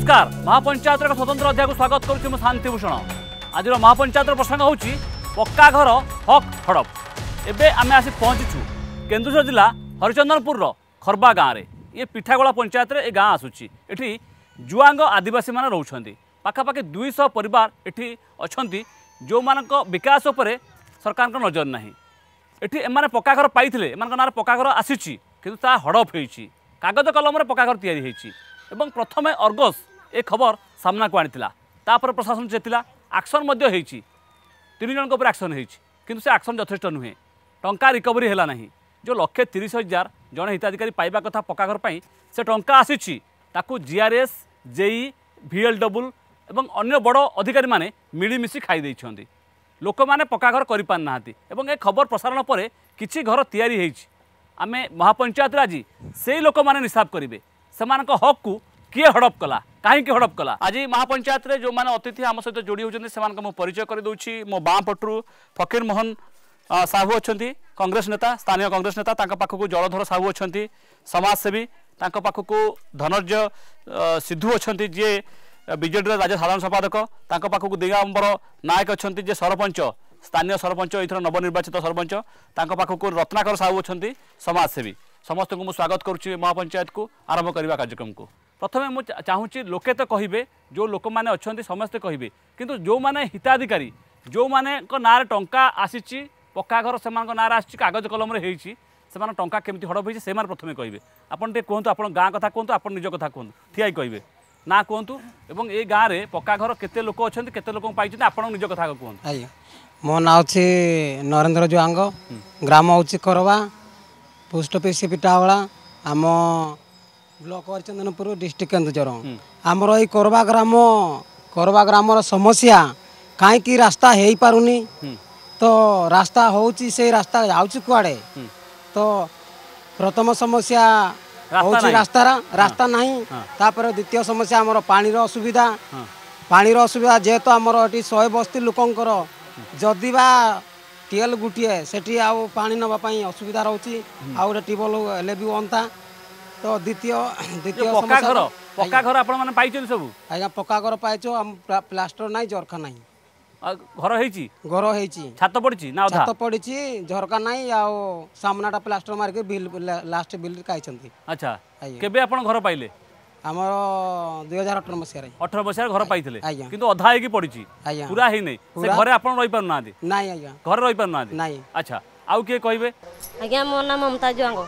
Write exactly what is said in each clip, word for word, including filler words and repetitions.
नमस्कार महापंचायत एक स्वतंत्र अध्याय को स्वागत करुच्ची शांतिभूषण आज महापंचायत प्रसंग हूँ पक्का घर हक हड़प एवं आम आसी पहुँचीचु केन्दुझर जिला हरिचंदनपुर खरबा गाँव में ये पिठागोला पंचायत रे गाँ आसूची एठी जुआंग आदिवासी माने रहउछंती पाखापाखि दुईश परिवार एठी अछंती जो मानक विकास उपरे सरकार को नजर नहीं एठी एमाने पक्का घर पाइथिले एमानक नार पक्का घर आसीची किंतु ता हड़प होईची कागज कलम रे पक्का घर तैयारी होईची एवं प्रथमे अर्गस ए खबर सामना को आनिथिला तापर प्रशासन चेतिला एक्शन मध्य होईची तीन जन ऊपर एक्शन होईची किंतु से एक्शन यथेष्ट नुहे टंका रिकवरी हैला नहीं जो लक्षे तीस हजार जन हिताधिकारी पाइबा कथा पक्का घर पाई से टंका आसीची ताकू जीआरएस जेई भिएलडब्ल्यू एवं अन्य बड़ अधिकारी माने मिलीमिशी खाई देइछंती लोक माने पक्का घर करि पान नाहांती एवं ए खबर प्रसारण पर किछि घर तैयारी होईची आमे महापंचायत आज से लोक माने निसाब करिवे सेमानक हक को किए हड़प कला कहीं हड़प कला आज महापंचायत रे जो माने अतिथि आम सहित जोड़ी होती से मो परिचय कर दूची मो बाँ पटू फकीर मोहन साहू अच्छा कांग्रेस नेता स्थानीय कांग्रेस नेता तांका पाखकु जलधर साहू अच्छा समाजसेवी तांका पाखकु धनंजय सिद्धू अच्छा जी बीजेडी राज्य साधारण संपादक तांका पाखकु दिगंबर नायक अच्छा जे सरपंच स्थानीय सरपंच इथर नवनिर्वाचित सरपंच तांका पाखकु रत्नाकर साहू अच्छा समाजसेवी समस्त को स्वागत करुच्ची महापंचायत को आरंभ करने कार्यक्रम को प्रथमे मुझे चाहूँगी लोके तो कहे जो लोक मैंने अच्छा समस्ते कहे किंतु जो माने हिताधिकारी जो माने ना टंका आसी पक्का घर से ना आसी कागज कलम से टंका केमती हड़प होती से प्रथमे कहे आपन टे कहतु आप गाँ कथा कहतु आप निज कथा कहतु ठिया कहे ना कहतु एवं ये गाँव में पक्का घर केते लोक अच्छा केते लोक पाई आप निज कथा कहतु। मो ना हूँ नरेंद्र जुआंग ग्राम हूँ करवा पोस्ट ऑफिस पिठागोला आम ब्लॉक हरिचंदनपुर डिस्ट्रिक्ट केन्दुझर आमर ये करवा ग्राम करवा ग्राम समस्या कहीं रास्ता हो पारुनी तो रास्ता होची से रास्ता जाऊँ कुआड़े तो प्रथम समस्या होची रास्ता रास्ता नहीं तापर द्वितीय समस्या आमर पानी असुविधा पानी असुविधा जेहेतु आमर ये शहे बस्ती लोकंकर जदि बा टीएल गुटिए सेठी आउ पानी नवाई असुविधा रोचे आउ ट्यूबवेल हेले भी अंता तो द्वितीय द्वितीय पक्का घर पक्का घर आपण माने पाइछन सब आज्ञा पक्का घर पाइछो हम प्लास्टर नाही झरका नाही घर हेची घर हेची छात पड़िची ना छात पड़िची झरका नाही आउ सामनाटा प्लास्टर मार के बिल लास्ट बिल काइछंती। अच्छा केबे आपण घर पाइले आमर दुई हजार अठर मसीह अठर मसीह घर पाइले किंतु अधा है पड़ी पूरा ही नहीं से घरे आपण रही पार ना नहीं आज्ञा घर रही पार ना नहीं। अच्छा आउ किए कहबे आज्ञा मो नाम ममता जुआंग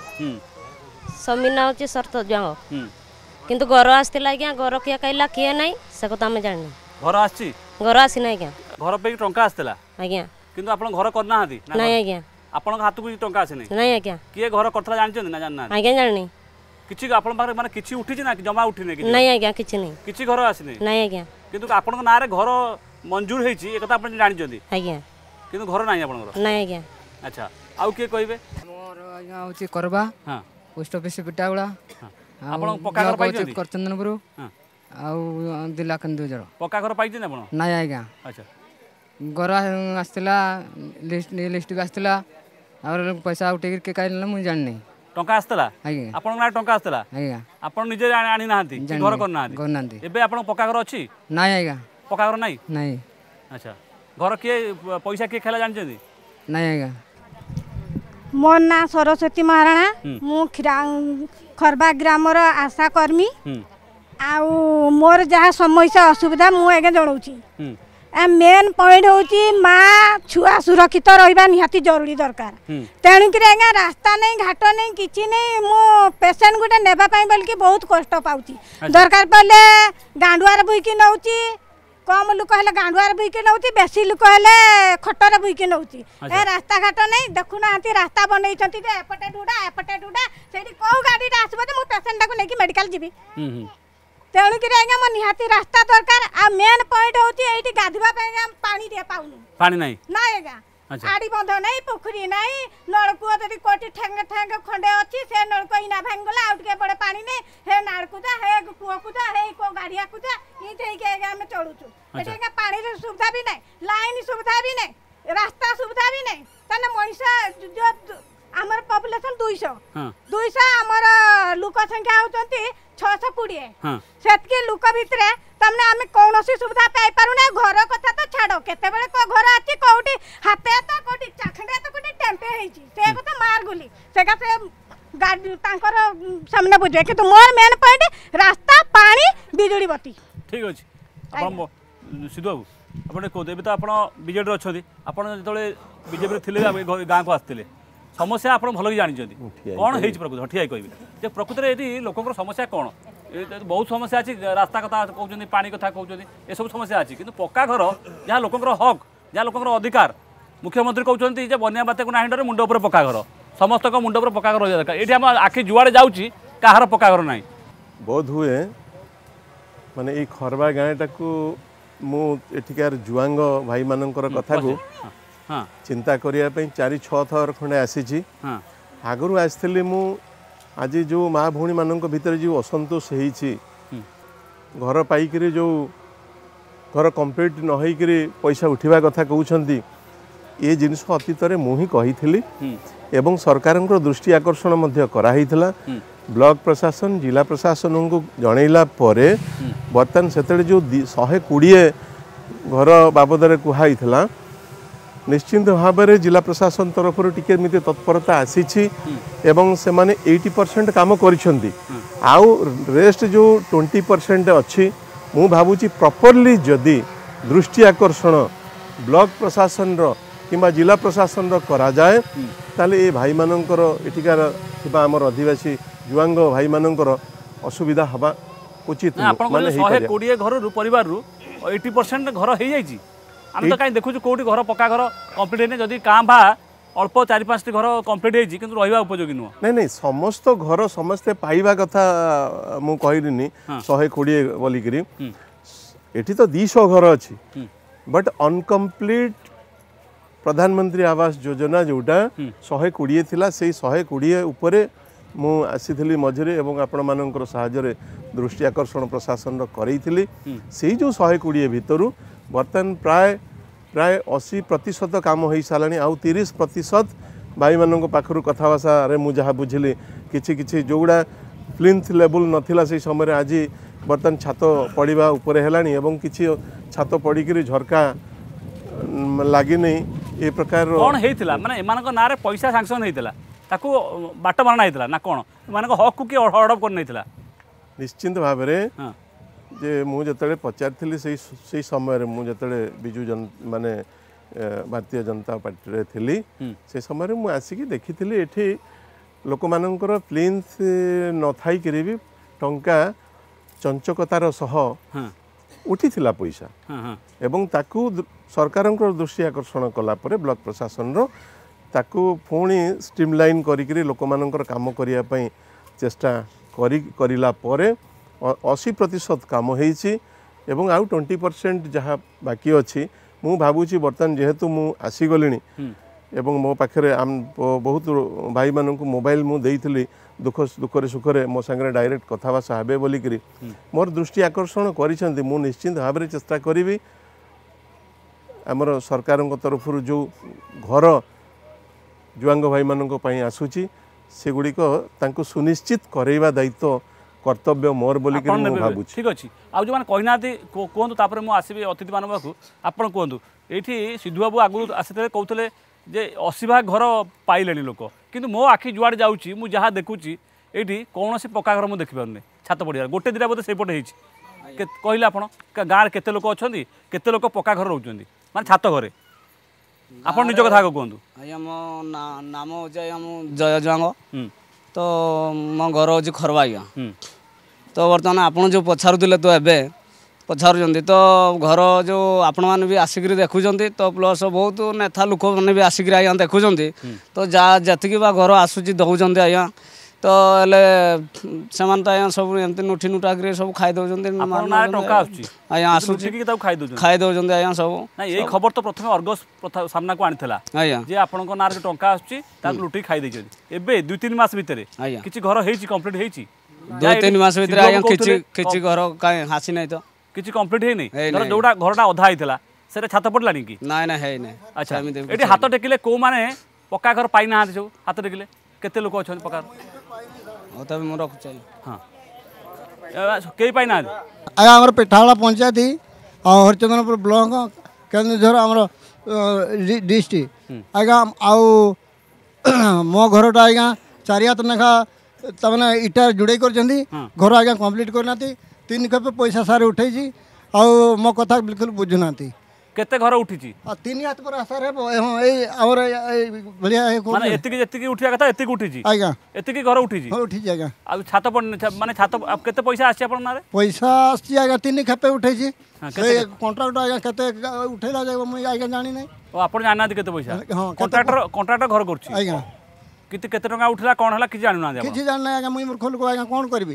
समीना होची शर्त जुआंग किंतु घर आस्तिला आज्ञा घर किए कहला किए नहीं से कथा हम जानि घर आसी घर आसी ना आज्ञा घर पे टंका आस्तिला आज्ञा किंतु आपण घर करना हादी नहीं आज्ञा आपण हाथ को टंका आसी नहीं नहीं आज्ञा किए घर करथला जानछन ना जानना आज्ञा जानि किछि आपण पारे माने किछि उठी ना जमा उठी नै नहीं आज्ञा किछि नहीं किछि घर आसी नहीं नहीं आज्ञा किंतु आपण को नारे घर मंजूर हेछि ए कथा आपण जानि जंदी आज्ञा किंतु घर नाही आपण घर नहीं आज्ञा। अच्छा आउ के कहबे मोर आज्ञा होछि करबा हां पोस्ट ऑफिस पिठागोला आपण पक्का घर पाइ जंदी करचंदनपुर हां आउ जिला केन्दुझर पक्का घर पाइ जंदी आपण नहीं आज्ञा। अच्छा घर आस्तिला लिस्ट लिस्ट आस्तिला और पैसा उठे के काइला मु जानि टंका आस्तला आपण ना टंका आस्तला आपण निजे आनी नाहंती घर कर नाहंती कर नाहंती एबे आपण पक्का घर अछि नाही आइगा पक्का घर नाही नाही। अच्छा घर के पैसा के खेला जान जंदी नाही आइगा। मो ना सरस्वती महाराणा मु खरबा ग्राम रो आशा कर्मी आउ मोर जहाँ समस्या असुविधा मु आगे जणाउची मेन पॉइंट होची माँ छुआ सुरक्षित रहा निहाती जरूरी दरकार तेणुक रास्ता नहीं घाट नहीं किसी नहीं मो पेसेंट गोटे नेबाई बोल कि बहुत कष्ट पाऊँ दरकार पड़े गांडुआर बुईकी नौची कम लोक हेल्ले गांडुआर बुईकी नौची बेसी लोक हेल्ले खटर बुईकी नौची ए रास्ता घाट नहीं देखुना रास्ता बनई एपटे डुडा एपटे डुडा से कौ गाड़ी आसब मो पेसेंट को लेकिन मेडिकल जीवी तेणुक आज्ञा मो निहाती रास्ता दरकार आ मेन पॉइंट होची एठी गाधवा पानी दे पाउनु पानी नहीं ना आज्ञा आड़ी बंध नहीं पोखरी नहीं नलकूआ जदि कोटी ठेंग ठेंग खंडे अच्छी से नलकूआ इना भांगला आउ के बड़े पानी नहीं हे नाड़कू जा हे कुआ को जा हे को गाड़िया को जा ई थई के आमे चलुचु एठी का पानी रे सुविधा भी नहीं लाइन सुविधा भी नहीं रास्ता सुविधा भी नहीं तने मनीषा जो हमर पॉपुलेशन दो सौ दो सौ हमर लोक संख्या होचंती छःश कोड़े हाँ सेतकी लुक भितर तमने आम कौन सुविधा पाई पारुना घर कथा तो छाड़ केते को घर अच्छी कौटी हाथे तो कौटी चाखंडे तो कौटी टेम्पे होईची से कथा मार गुली से का से गाड़ी तांकर सामने बुझे कि मोर मेन पॉइंट रास्ता पानी बिजुली बत्ती ठीक अछि आपण सिद्धू बाबू आपण को देबे तो आपण बीजेडी रे अछथि आपण जतले बीजेपी रे थिले गाँ को आस्थिले समस्या आपण भल जानी कौन है प्रकृत ठिया कहबे जे प्रकृत में ये लोक समस्या कौन बहुत समस्या अच्छी रास्ता कथा कहते पानी कथा कहते ये सब समस्या अच्छी कि पक्का घर जहाँ लोकर हक जहाँ लोकर अधिकार मुख्यमंत्री कहते हैं बन्या बात्या को ना मुंड उपर पक्का घर समस्त मुंड उपर पक्का घर दरकार ये आम आखि जुआड़े जाऊँगी कहार पक्का घर ना बोध हुए माने ये खरबा गाँटा को मुठिकार जुआंग भाई मानकर कथा को हाँ चिंता करने चारि छः थर खंडे आसी हाँ आगु आसती मु आज जो माँ भौणी मान भीतर जो असंतोष होती घर पाइक जो घर कंप्लीट न होकर पैसा उठा कथा कहते ये जिनस अतीत मुझे कही एवं सरकार दृष्टि आकर्षण कराइला ब्लॉक प्रशासन जिला प्रशासन को जनइला बर्तमान से जो शहे कोड़े घर बाबद कहुई निश्चिंत भाव में जिला प्रशासन तरफ टिके तत्परता आसी एवं से माने अस्सी परसेंट काम करिसेंती आउ रेस्ट जो बीस परसेंट अच्छी मु भावुची प्रॉपर्ली जदि दृष्टि आकर्षण ब्लॉक प्रशासन रो किंबा जिला प्रशासन रो करा जाए ताले ए भाई मानकर एठिकार थिबा हमर आदिवासी जुआंग भाई मानकर असुविधा हवा उचित माने शहे कोड़े घर परिवार रु अस्सी परसेंट घर हो जाइए आम तो कहीं देखु कौटी घर पक्का घर कम्प्लीट है जदि काँ भा अल्प चार पाँच घर कम्प्लीट होती कि रहा उपयोगी नुह नहीं नहीं समस्त घर समस्ते पाइबा कथा मु कहलिनी शहे कोड़े बोलिकी एठी तो दीश घर अच्छी बट अनकम्प्लीट प्रधानमंत्री आवास योजना जोटा शहे कोड़े थिला से शहे कोड़े उपरे मु आसी मझे एवं आपण मानकर साहाय्य दृष्टि आकर्षण प्रशासन करई से जो शहे कोड़े भितर बर्तमान प्राय प्राय अशी प्रतिशत काम हो सारे आउ तीस प्रतिशत भाई मान पाखर कथबासा मुझे बुझिली किछि किछि जोड़ा प्लिंथ लेवल नथिला से समय आज बर्तमान छात पड़ा उपरे हेलानी एवं किछि छात पड़ी झरका लगिनी ए प्रकार कौन होता माने एमानक नारे पैसा सांक्शन होता ताकू बाट मारणा होता ना कौन एमानक हक को किए हड़प कर नहीं निश्चिंत भाव में जे मुझे पचारि से समय मुझे विजु जन माने भारतीय जनता पार्टी रे थिली से समय मु आसिकी देखी एठी लोक मानकर प्लिंथ न थाई करी भी टंका चंचकतार सह उठी थिला पैसा एवं ताकू सरकार दृष्टि आकर्षण कला परे ब्लॉक प्रशासन रो ताकू पुणी स्ट्रीमलाइन करी लोक मानकर काम करिया पई चेष्टा करी करिला परे अस्सी प्रतिशत कम होती एवं आउ ट्वेंटी परसेंट जहाँ बाकी अच्छी मु भावुची बर्तमान जेहेतु मु आसीगली एवं मो पाखे आम बहुत भाई मान मोबाइल मु देइथिली दुख दुखरे सुखरे मो सांगे डायरेक्ट कथबासा हे बोलिकी मोर दृष्टि आकर्षण करिसेंती मु निश्चिंत भाव में चेष्टा करी आमर सरकार तरफ जो घर जुआंग भाई मानक पई आसुची सेगुड़िक तांको सुनिश्चित करैबा दायित्व कर्तव्य मोर बोली भावुँ ठीक अच्छे आज जो मैंने कहना कहतु तापर मुझे आसबि अतिथि मान पाक आपड़ कहतु ये सिद्धू बाबू आगु आसी कहते जे अशी भाग घर पाइले लोक किंतु मो आखि जुआड़े जाऊँगी मुझे जहाँ देखुची ये कौन पक्का घर मुझे देखिपारे छात पड़िया गोटे दिटा बोधे सेपटे होती कहले आप गाँव में केते लोक अच्छा केते लोक पक्का घर रोच माने छात घरे आप निज कथा कहतु आज्ञा मो नाम हूँ जय जुआंग तो मो घर हूँ खरवा आज्ञा तो बर्तमान आपड़ जो पचारुले तो एवं पचारुंट तो घर जो आपण मैंने भी आसिक देखुं तो प्लस बहुत नेता लोक मैंने भी आसिक आज्ञा देखुं तो जहाँ जी घर आसूँ दौरान आज्ञा तो से आज्ञा सब एमती नुठी नुटा सब खाई दौरान आज्ञा आसूँ खाई दौरान आज्ञा सब ये खबर तो प्रथम अर्गस सामना को आनी आज्ञा जे आपन ना जो टंका आसूँ लुटिक खाई देते एवं दुई तीन मास भितर किसी घर हो कम्प्लीट होती दो तीन मास भितर आज्ञा किछि किछि घर कहीं हासी नहीं तो किछि कंप्लीट है नहीं जोड़ा घरटा अधा होता से छात पड़लानी कि ना ना है नहीं अच्छा ये हाथ टेकिले कौ मैंने पक्का घर पाई ना सब हाथ टेकिले केते लोक अच्छा पक्का तब मुझे रखुच हाँ कई पाई ना आज्ञा आम पेठावाड़ा पंचायत हरिचंद्रपुर ब्लक केन्दुझर आम डिस्ट्रिक्ट आज्ञा आउ मो घरटा आज्ञा चारि हाथ लेखा तमें इटा जोड़े कर घर आज्ञा कम्प्लीट करना तीन खेप पैसा सारे उठे आउ मो कथा बिल्कुल बुझुना केते घर उठी तीन हाथ पर आसार भाया माने एतिकी जेतिकी उठिया कथा एतिकी उठी आज्ञा एतिकी घर उठी उठी आज्ञा आ छात माने छात केते पैसा आसी आपन नारे पैसा आसी आज्ञा तीन खेपे उठे कॉन्ट्राक्ट आज्ञा केते उठेला जाय मुई आज्ञा जानि नै ओ आपन जाना केते पैसा कॉन्ट्रैक्टर कॉन्ट्रैक्टर घर करछि आज्ञा किते केते टका उठला कोन हला कि जानु ना दे किछि जान नै आज्ञा मुई मूर्ख लोक आज्ञा कोन करबी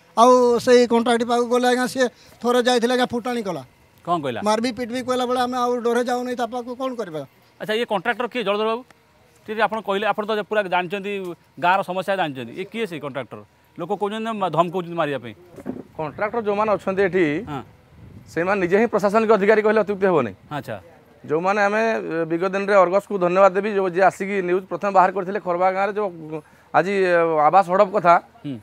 आउ से कॉन्ट्रैक्ट पाक गले आज्ञा से थोरे जाइथिले आज्ञा फुटाणी कला कौन कहला मारबी पिटबी कहला बेला आम आउ डरे जाऊ नहीं तापा को कौन करबा अच्छा ये कॉन्ट्रैक्टर किए जलधर बाबू ठीक आप कहले आप तो पूरा जानते गाँव समस्या जानते ये किए से कॉन्ट्रैक्टर लोक कहते धमक मारिया कॉन्ट्रैक्टर जो मैंने अच्छा ये से निजे ही प्रशासनिक अधिकारी कहले अत्युक्ति हे नहीं। अच्छा जो मैंने आम विगत दिन में अर्गस को धन्यवाद देवी जो जी आसिक न्यूज प्रथम बाहर करते खरबा गाँव में जो आज आवास हड़प कथा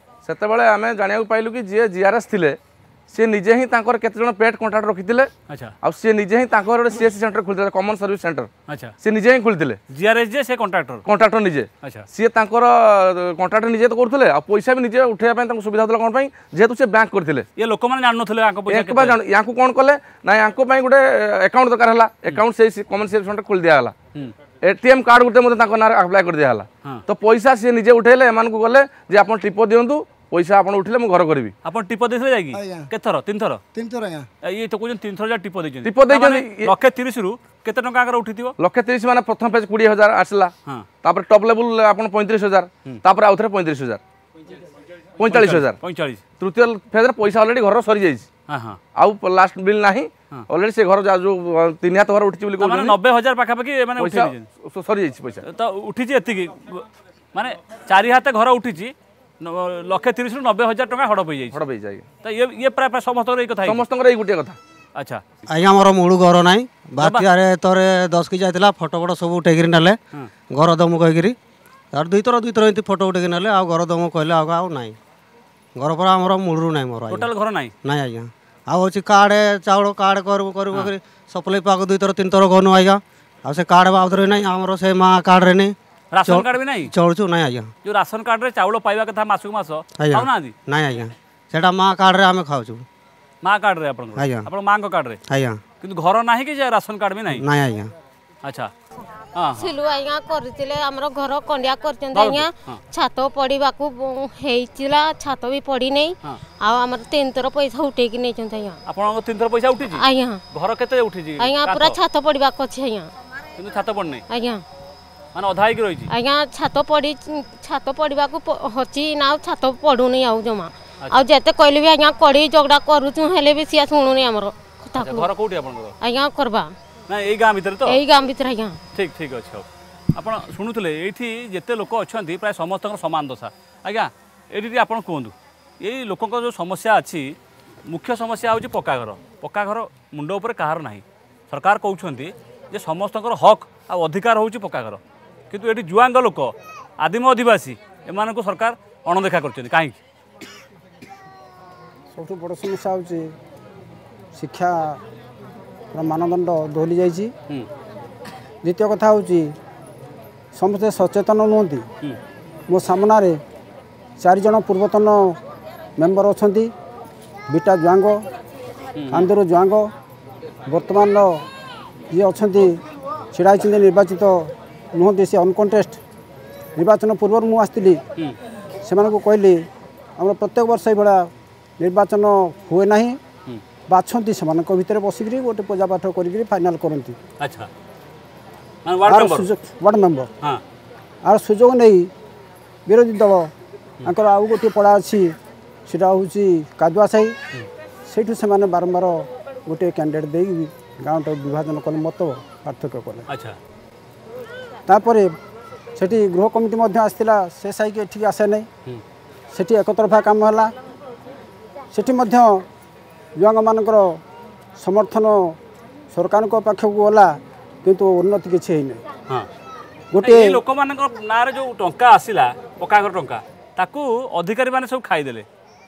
से आम जाना पाइलु कि जी जीआरएस थे सी निजे ही केते जन पेट कॉन्ट्रैक्ट रखिते अच्छा आ सी निजे ही सीएससी सेंटर खोलते कॉमन सर्विस सेंटर अच्छा सी निजे ही खोलते जीआरएस जे से कॉन्ट्रैक्टर कॉन्ट्रैक्टर निजे अच्छा सी कॉन्ट्रैक्टर निजे तो करते आ पैसा भी निजे उठाइबा सुविधा होता कौन जेहेतु से बैंक करते ये लोक मैंने जानते या कौन कले ना या गोटे अकाउंट दरकार है अकाउंट से कॉमन सर्विस सेंटर खोल दिया एटीएम कार्ड गोटे ना अप्लाई कर दिया तो पैसा सी निजे उठेले एम गले जे आप टिप दिंतु पैसा आप उठिले मु घर करी आप टिप देते जाएगी केथर तीन थर तीन थर ये तो कहते तीन थर टिप देते टिप देते लक्षे तीस रु केते टका उठी लक्षे तीस माने प्रथम पेज बीस हजार आसला तापर टॉप लेवल आपन पैंतीस हजार तापर आउथरे पैंतीस हजार पैंतालीस हजार पैंतालीस तृतीय फेज रे पैसा ऑलरेडी घर सरी जाइछ हां हां आउ लास्ट बिल नाही ऑलरेडी से घर जो तीन हाथ घर उठी बोली माने नब्बे हजार पाखा पाखी माने उठी सरी जाइछ पैसा तो उठी एति माने चारि हाथ घर उठी लक्षे तीस रु नब्बे हजार टका हड़प हो हड़प हो तो ये ये प्राय समस्त कथा समस्त गोटे कथा अच्छा आज्ञा मोर मूल घर ना बात्यार तोरे दस की जाता फोटो फोटो सब उठे ना घर दमु कहीकि तार दुई थर दुई थर एमती फोटो उठे ना आ घर दमु कहले आउ ना घर पर आम मूलू ना मोर टोटाल घर ना ना आज्ञा आउ हूँ कार्ड चाउल कार्ड कर सप्लाई पाक दुई थर तीन थर गनु आज्ञा आ से कार्ड बाबद ना आमर से माँ कार्ड रे नहीं राशन कार्ड भी नहीं चलुचु ना आज्ञा जो राशन कार्ड रे चाउल पाइबा कथा मासक मास खाउना ना आज्ञा सेटा माँ कार्ड रे आमे खाउचु माँ कार्ड रे आपन आज्ञा आपन माँ को कार्ड रे आज्ञा किंतु घर नाही कि राशन कार्ड भी नहीं ना आज्ञा अच्छा हां सिलु आज्ञा करथिले हमरो घर कंडिया करचन आज्ञा छात पड़ीबा को हेइचिला छात भी पड़ी नहीं आ हमर तीन थर पैसा उठे कि नै चन आज्ञा आपन तीन थर पैसा उठी जी आज्ञा घर केते उठी जी आज्ञा पूरा छात पड़ीबा को छै आज्ञा किंतु छात पड़ नै आज्ञा माने अधा ही रही आज्ञा छात पड़ी छात पड़ीबा को हची ना छात पड़ू नहीं आउ जमा आ जेते कहले भी आज्ञा कड़ी झगड़ा करूछु हेले भी सिया सुनु नहीं हमरो कथा घर कोठी आपन आज्ञा करबा ना एई गां भीतर तो एई गां भीतर आज्ञा ठीक ठीक अछि आपन सुनुतले एठी जेते लोक अछंती प्राय समस्त समान दशा आज्ञा एठी आपन कहंतु एई लोकक जो समस्या अछि मुख्य समस्या होछि पक्का घर पक्का घर मुंड ऊपर कहार नाही सरकार कहउछंती जे समस्तकर हक आ अधिकार होछि पक्का घर किंतु एठी जुआंग लोक आदिम आदिवासी एमान को सरकार अणदेखा करछंती काहे सबठु बड़ समस्या होछि शिक्षा मानदंड दोहली जाइछि द्वितीय कथा होछि समस्त सचेतन नुहंती मो सामने चार जन पूर्वतन मेंबर अछंती बिटा जुआंग आंदोर जुआंग वर्तमान ये अछंती छिड़ा निर्वाचित नुहंती से अनकंटेस्ट निर्वाचन पूर्व मु आसती से कहली आम प्रत्येक वर्ष ये निर्वाचन हुए ना बाछंती से भितर बसिक गोटे पूजा पाठ कर फाइनाल करती अच्छा वार्ड मेंबर आर सुजोग नहीं विरोधी दल आंकर आउ गोटे पड़ा अच्छी सीटा हूँ कादुआ साही से बारंबार गोटे कैंडिडेट दे गाँव टाइप विभाजन कले मत पार्थक्य कले अच्छा तापर सेठी गृह कमिटी आसला से साई के ठीक आसे नहीं सेठी एक तरफा काम है सेठी जुआंग मानकर समर्थन सरकार को पाखक गला किंतु उन्नति किसी है नहीं गोटे लोक मान ना जो टंका आसला पक्का घर टंका ताकू अधिकारी माने सब खाईदेले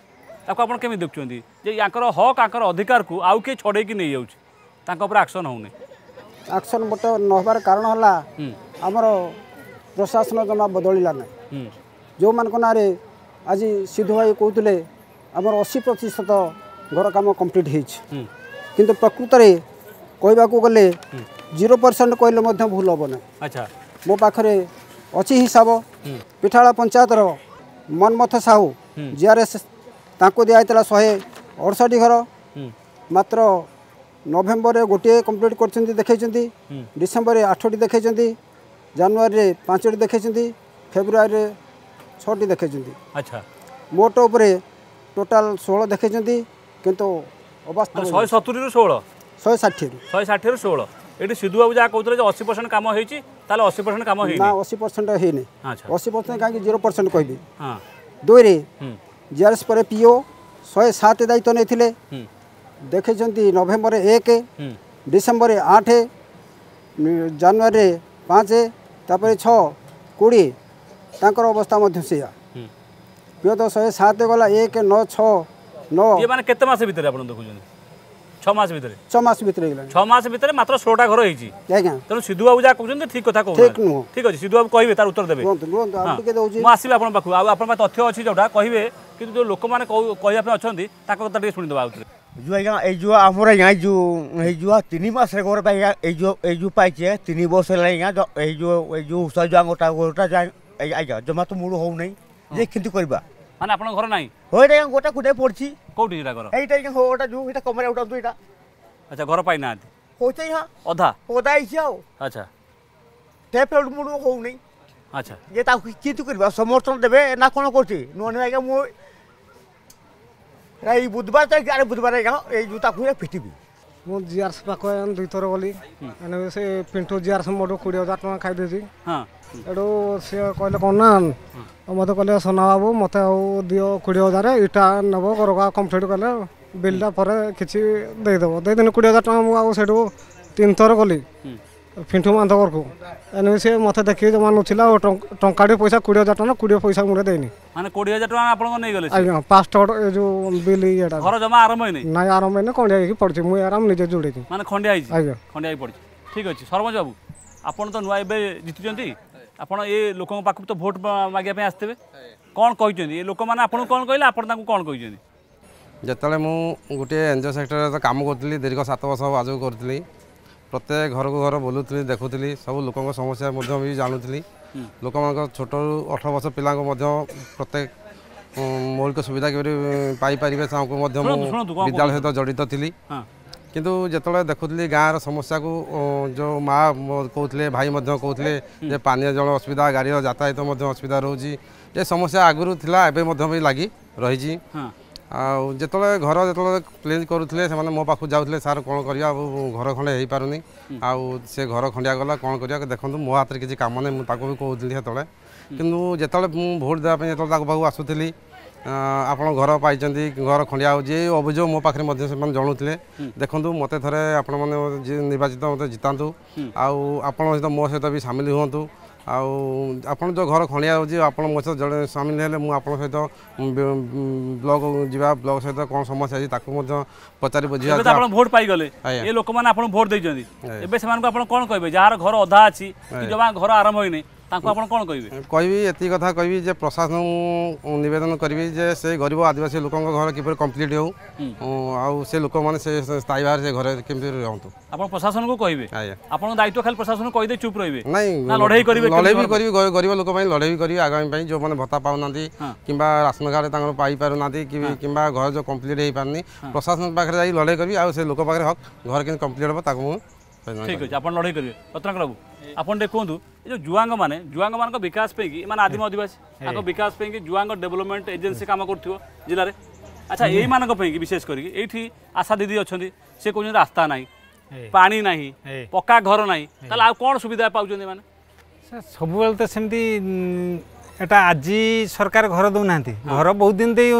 ताको आपण केमि देखुछंती जे याकर हक आकर अधिकार को आउ के छड़े की नहीं जाउछ ताको ऊपर एक्शन होउने एक्शन बट न होबार कारण हला हमर प्रशासन जमा बदलिला नै जो मान को नारे आज सिद्धू भाई कहते आमर अशी प्रतिशत घर काम कंप्लीट हो किंतु प्रकृत में कहवा गले जीरो परसेंट कहले भूल हम ना। अच्छा मो पाखे अच्छी हिसाब पिठाला पंचायतर मनमथ साहू जीआरएस तांको दिया शहे अड़सठ घर मात्र नवेम्बर गोटे कंप्लीट कर देखते डिसेम्बर आठटी देखते जानुरी पांचटी देखते फेब्रुआरी छटी देखते। अच्छा मोट उपरे टोटाल षोल देखते किंतु अवस्था शहे सतुरी षोल शहे षाठी शहे षाठी षोल ये सिद्धू बाबू जहाँ कहते अशी परसेंट कम होती अशी परसेंट कम ना अशी परसेंट है अशी परसेंट कहीं जीरो परसेंट कहबी हाँ दुई जीआरएस पर पीओ शहे सात दायित्व नहीं देखते नवेम्बर एक डिसेम्बर आठ जानुरी पाँच तापर छः कोड़े तांकर अवस्था से पीओ तो शहे सात गला एक नौ छः नौ ये माने केते मास भितर आपण देखुछन छह मास भितर छह मास भितर गेला छह मास भितर मात्र सोलह घर होईची आज्ञा तेणु सिद्धू बाबू जा कहउछन ठीक कथा कहू ठीक नु ठीक अछि सिद्धू बाबू कहबे तार उत्तर देबे रुहंतु रुहंतु आ टिके दउची मु आसीबे आपण पाखु आ आपण तथ्य अछि जोटा कहबे किंतु जो लोक माने कहया पे अछंती ताको कथा टिके सुनि दबा उतरे जो आज्ञा ए जो हमर आज्ञा जो ए जो तीन मास रे घर पाइ ए जो ए जो पाइचे तीन वर्ष ला आज्ञा ए जो ए जो उसा जो गोटा गोटा आज्ञा जमा तो मूल हो नै जे किंतु करबा माने आपण घर नाही होय रे गोटा कुडे पड़छि कोठी एटा घर एटा आज्ञा होटा जो एटा कमरे उठा तो एटा अच्छा घर पाइ ना होते यहाँ अधा ओदा आइछि आओ अच्छा टेप मूल हो नै अच्छा ये ता किंतु करबा समर्थन देबे ना कोन करछि नो नै आज्ञा मो এই বুধবার তো আরে বুধবার এই জুতা খুঁড়ে পিটিবি ମୁଁ ଜିଆର୍ସ ପାଖ ଦୁଇଥର ଗଲି ମାନେ ସେ ପିଣ୍ଟୁ ଜିଆର୍ସ ମୋଠୁ କୋଡ଼ିଏ ହଜାର ଟଙ୍କା ଖାଇଦେଇଛି ଏଠୁ ସିଏ କହିଲେ କ'ଣ ନା ମୋତେ କହିଲେ ସୋନା ବାବୁ ମୋତେ ଆଉ ଦିଅ କୋଡ଼ିଏ ହଜାର ଇଟା ନେବ ଘରକା କମ୍ପ୍ଲିଟ୍ କଲେ ବିଲ୍ଟା ପରେ କିଛି ଦେଇଦେବ ଦେଇଦେନି କୋଡ଼ିଏ ହଜାର ଟଙ୍କା ମୁଁ ଆଉ ସେଠୁ ତିନି ଥର ଗଲି ପିଣ୍ଟୁ ମାନ୍ଧ ଘରକୁ ଏନେ ସେ ମୋତେ ଦେଖିକି ଜମା ନଥିଲା ଆଉ ଟଙ୍କାଟି ପଇସା କୋଡ଼ିଏ ହଜାର ଟଙ୍କା କୋଡ଼ିଏ ପଇସା ମୁଣ୍ଡେ ଦେଇନି ମାନେ କୋଡ଼ିଏ ହଜାର ଟଙ୍କା ଆପଣଙ୍କ ନେଇଗଲେ ଆଜ୍ଞା ପାସ୍ପୋର୍ଟ ଏ ଯେଉଁ ବିଲ୍ ଇଏଟା ଘର ଜମା ଆରମ୍ଭ ହେଇନି ନାଇଁ ଆରମ୍ଭ ହେଇନି ଖଣ୍ଡିଆ ହେଇକି ପଡ଼ିଛି ମୁଁ ଆରାମ ନିଜେ ଯୋଡ଼େଇଛି ମାନେ ଖଣ୍ଡିଆ ହେଇଛି ଆଜ୍ଞା ଖଣ୍ଡିଆ ହେଇକି ପଡ଼ିଛି ଠିକ୍ ଅଛି ସରପଞ୍ଚ ବାବୁ ଆପଣ ତ ନୂଆ ଏବେ ଜିତିଛନ୍ତି ଆପଣ ଏ ଲୋକଙ୍କ ପାଖକୁ ତ ଭୋଟ ମାଗିବା ପାଇଁ ଆସିଥିବେ କ'ଣ କହିଛନ୍ତି ଏ ଲୋକମାନେ ଆପଣଙ୍କୁ କ'ଣ କହିଲେ ଆପଣ ତାଙ୍କୁ କ'ଣ କହିଛନ୍ତି ଯେତେବେଳେ ମୁଁ ଗୋଟିଏ ଏନ୍ଜିଓ ସେକ୍ଟରରେ ତ କାମ କରୁଥିଲି ଦୀର୍ଘ ସାତ ବର୍ଷ ଆଜକୁ କରୁଥିଲି प्रत्येक घर को घर बुलूली देखुली सब लोक समस्या भी जानूली लोक छोटू अठर वर्ष पिला प्रत्येक मौलिक सुविधा पाइपर विद्यालय सहित जड़ित थी किंतु जिते देखुली गाँव समस्या को जो माँ कहते भाई कहते पानी जल असुविधा गाड़ी यातायात असुविधा रोचे ये समस्या आगुरी थिला एबे भी लगी रही आते घर जो क्लीन करुले से मो पाक जाऊे सार कौन करा घर खंडे हो पारनी आउ से घर खंडिया गला कौन करा देखो मो हाथ में किसी कम नहीं मुझे भी कहती से कि जिते मुझे भोट देवाई जो पाक आसूली आपण घर पाई घर खंडिया हो अभियोग मो पाखे जनाऊे देखूँ मत थे आपण मैंने निर्वाचित मत जितातु आपण सहित मो सहित भी सामिल हूँ आपन जो घर खंडिया हो मो सहित जड़े सामिल है मुझे सहित ब्लॉक जा ब्लॉक सहित कौन समस्या है पचारि बुझा भोट पाईगले ये लोक मैंने भोट देते कौन कहे जार घर अधा अच्छी जमा घर आरंभ होनी कौन कहे कहि एति कथा कहि जे प्रशासन निवेदन करी जे से गरीब आदिवासी लोक घर किपर कंप्लीट हो आउ से लोक मैंने से स्थायी भाव से घर केमती रहतु आप प्रशासन को कहे आप दायित्व खाली प्रशासन को कहीदे चुप रही नहीं लड़ाई करी लड़ाई भी करी गरीब लोक लड़ाई करी आगामी जो मैंने भत्ता पाऊना कि राशन कार्ड पाई पारना कि घर जो कंप्लीट हो पारनी प्रशासन पाखे जा लड़ाई करी आ से लोक पाखे हक घर के कंप्लीट हम ठीक अच्छे आप लड़ाई करेंगे रत्नाकर बाबू आपन टे कहतु ये जुआंग माने जुआंग मान विकास पे माने आदिम आदिवासी आपको विकास पे जुआंग डेवलपमेंट एजेंसी काम कर जिले में अच्छा यही मानक विशेष करी आशा दीदी अच्छा से कहते रास्ता ना पानी ना पक्का घर ना ताल कौन सुविधा पाँच मैंने सब तो सेमती एटा आज सरकार घर दौना घर बहुत दिन दे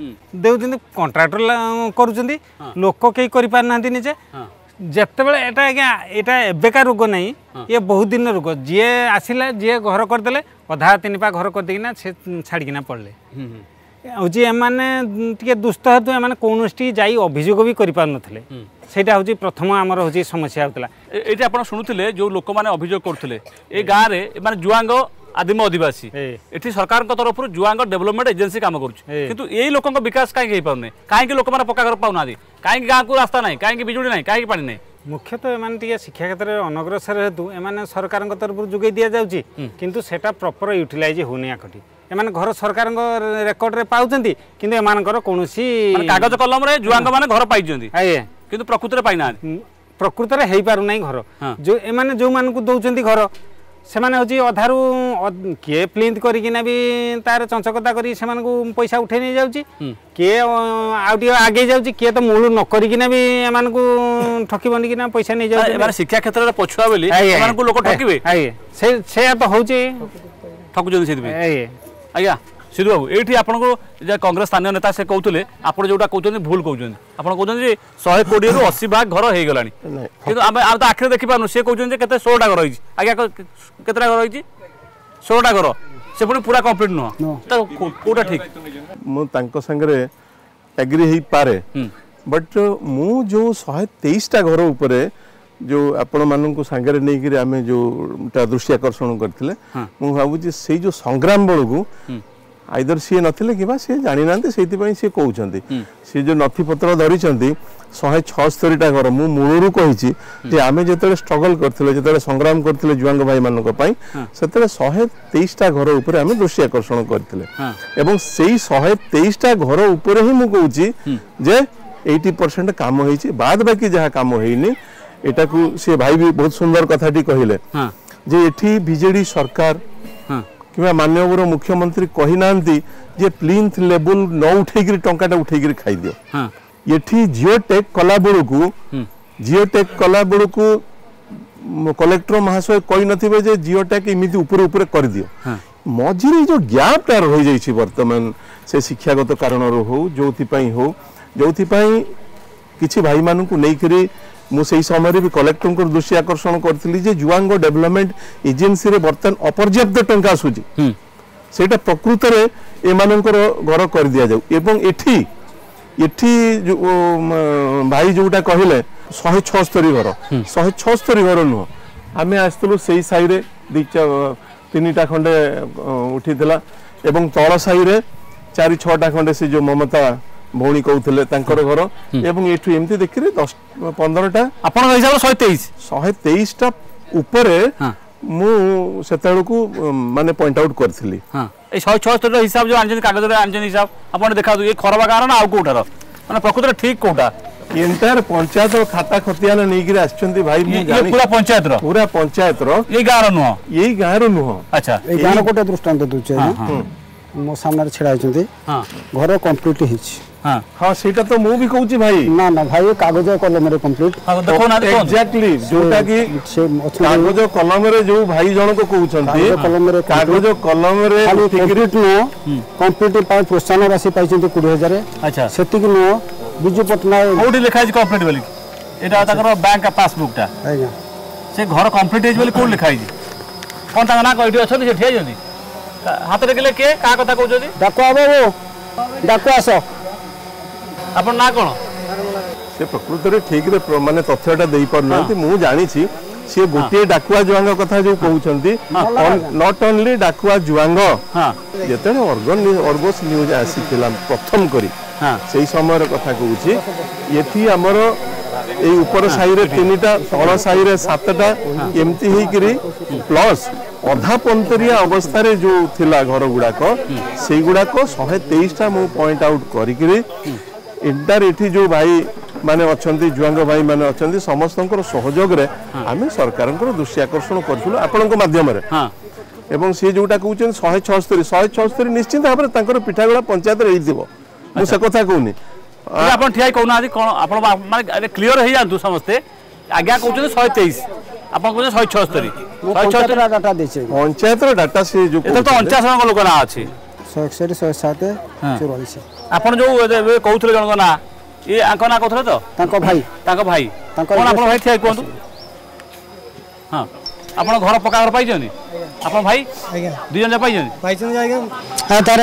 दे कंट्राक्टर करुँच लोक कई करना निजे जिते बड़े एटा आज्ञा एटा एबेका रोग नहीं ये बहुत दिन रोग जी आसिला जी घर करदे अधा तीन पा घर करदेना से छाड़ीना पड़े हूँ एमाने टिके दुष्ट हेतु एमाने कौनसी जाई अभियोग भी करि पार नथिले सेटा हूँ प्रथम आमर हूँ समस्या होता ये आप शुणुले जो लोक मैंने अभियोग करते ये गाँव में जुआंग आदिम आदिवासी ये सरकार तरफ जुआंग डेवलपमेंट एजेंसी काम करूँ यही लोक विकास कहीं पाने कहीं लोक मैंने पक्का घर पाऊना कहीं गाँव को रास्ता ना कहीं बिजुड़ी ना कहीं पानी ना मुख्यतः एम शिक्षा क्षेत्र में अनग्रसर हेतु एम सरकार तरफ जोगे दि जाऊँगी किंतु सेटा प्रॉपर यूटिलाइज होनी आखटी एम घर सरकार रेकर्ड रे पाउछंती किंतु एमानकर कोनोसी कागज कलम रे जुआंग माने घर पाइछंती आए किंतु प्रकृति रे पाइना प्रकृति रे हेई पारु नै घर जो एमाने जो मानकु दउछंती घर से माने होची अधारु के प्लिंथ करिकिना भी तार चंचकता करी से मानकु पैसा उठे नै जाउची के आउटी आगे जाउची के तो मूल न करिकिना भी एमानकु ठकी बंदिकिना पैसा नै जाउची माने शिक्षा क्षेत्र रे पछुआ बोली एमानकु लोक ठकीबे आए से से तो होची ठकु जदी सेति आए आज्ञा सिद्धू बाबू ये आपको कांग्रेस स्थानीय नेता से कहते आप जोटा कहते भूल कहते आप कहते शहे कोड़े रु अशी भाग घर हो गला कि तो आखिर देखी पार्नु सी कहते के षोलटा घर रही आज्ञा केतटा घर रही षोलटा घर से पुणी पूरा कंप्लीट नुह कौटा ठीक मुझे एग्री हो पारे बट मु जो शहे तेईसटा घर उपर जो आपण मानू सांगे नहीं आम जो दृष्टि आकर्षण करते मुझे भावुँ से जो संग्राम बेलू को आइदर सी नथिले कि सी जानी ना से कहते सी जो नथिपत्र धरी शहे छस्तरीटा घर मु मूलरू कही आम जो स्ट्रगल करते जो संग्राम करते जुआंग भाई मान से शहे तेईसटा घर उपर आम दृष्टि आकर्षण करते से शहे तेईसटा घर उपर ही मुझे जे एटी परसेंट कम हो बाद बाकी जहाँ कम होनी एटा को से भाई भी बहुत सुंदर कथाटी कहले जे एठी बीजेडी सरकार कि माननीय मुख्यमंत्री कही नांती जे प्लिंथ लेवल न उठेगिरी टंकाटा उठेगिरी खाई दियो एठी जियो टेक कला बेलू को जियो टेक कला बेलू को कलेक्टर महाशय कही नथिबे जे जियो टेक इमिति ऊपर ऊपर कर दियो मझिरे जो गैप टा रही जाइछि वर्तमान से शिक्षागत कारण हो जोथि पई हो जोथि पई किछि भाई मानु को नै करी मु से समय भी कलेक्टर को दृष्टि आकर्षण करी जुआंग डेवलपमेंट एजेंसी रे बर्तन अपर्याप्त टंका आसूची सेटा प्रकृत रे एमानकर घर कर दिया जाऊ एवं एठी एठी जो भाई जोटा कहले शहे छस्तरी घर शहे छस्तरी घर नुह आम आसलु से साई रे दी तीन टा खंडे उठी एवं तल साई रे चारि छटा खंडे से जो ममता भौणी कहते घर एवं एठू एमती देखिए दस पंद्रहटा आप हिसाब शहे तेईस शहे तेईसटा उपर को माने पॉइंट आउट करी शहे छस्तरी हिसाब जो आन कागज आन हिसाब आप देखा ये खरबा गाँव ना आउ कौटार मैंने प्रकृत ठीक कौटा एंटायर पंचायत खाता खतियान नहीं आछंती भाई पूरा पंचायत रो पूरा पंचायत रो ये गाँव नुह ये गाँव नुह अच्छा ए गाँव गोटे दृष्टांत दूचे मो सामने छड़ा होती घर कंप्लीट हिच हाँ हाँ सेटा तो मु भी कहूची भाई ना ना भाई कागज कलम रे कंप्लीट देखो ना एग्जैक्टली जोटा की कागज कलम रे जो भाई जन को कहउछंती कलम रे कागज कलम रे कंप्लीट नो कंप्लीट पाई प्रोत्साहन राशि पाइछंती बीस हजार अच्छा सेतिक नो बिजू पटनायक कोडी लिखा है कंप्लीट बोली एटा ताकर बैंक पासबुक टा आज्ञा से घर कंप्लीट है बोली कोड लिखा है कोन ता ना कइटी अछन से ठिया जंदी हाथ रे गेले के का कथा कहउछदी डाको आबो डाको आसो अपन ना कोन से प्रकृत रे ठीक रे माने तथ्यटा देई पर नथि मु जानि छी से गोटे डाकुआ जुआंग कथा जो कहउछंती नॉट ओनली डाकुआ जुआंग हां जेते ऑर्गन ऑर्गस न्यूज आसीथिला प्रथम करी हां सेही समय कथा कहउछि एथि हमर ए ऊपर साई रे तीनटा तळ साई रे सातटा एमती हेई करी प्लस अधा पंतरिया अवस्था रे जो थिला घर गुडाक सेई गुडाक शहे तेईस टा मु पॉइंट आउट करी करी इंटर एठी जो भाई माने अछंती जुआंग भाई माने अछंती समस्तनकर सहयोग रे आमे सरकारनकर दृष्टि आकर्षण करथुलो आपनक माध्यम रे हां एवं से जोटा कहउछन शहे छस्तरी शहे छस्तरी निश्चित भाबरे तांकर पिठागुड़ा पंचायत रे हिदिबो मु से कथा कहउनी आपन ठियाई कहउना आदि कोन आपन माने क्लियर हे जानतु समस्ते आज्ञा कहउछन शहे तेईस आपन कहउछन शहे छस्तरी शहे छस्तरी डाटा देछे पंचायत रे डाटा से जो एत तो उनचास जन लोक ना अछि एक सौ इकसठ एक सौ सात चौरासी आपन जो कहउथले जन ना ये आंक ना कहउथले तो तांको भाई तांको भाई कोन आपन भाई ठियाई कहंतु हां आपन घर पक्का घर पाइ जनी आपन भाई आज्ञा दुई जन पाइ जनी पाइ जन आज्ञा हां तारन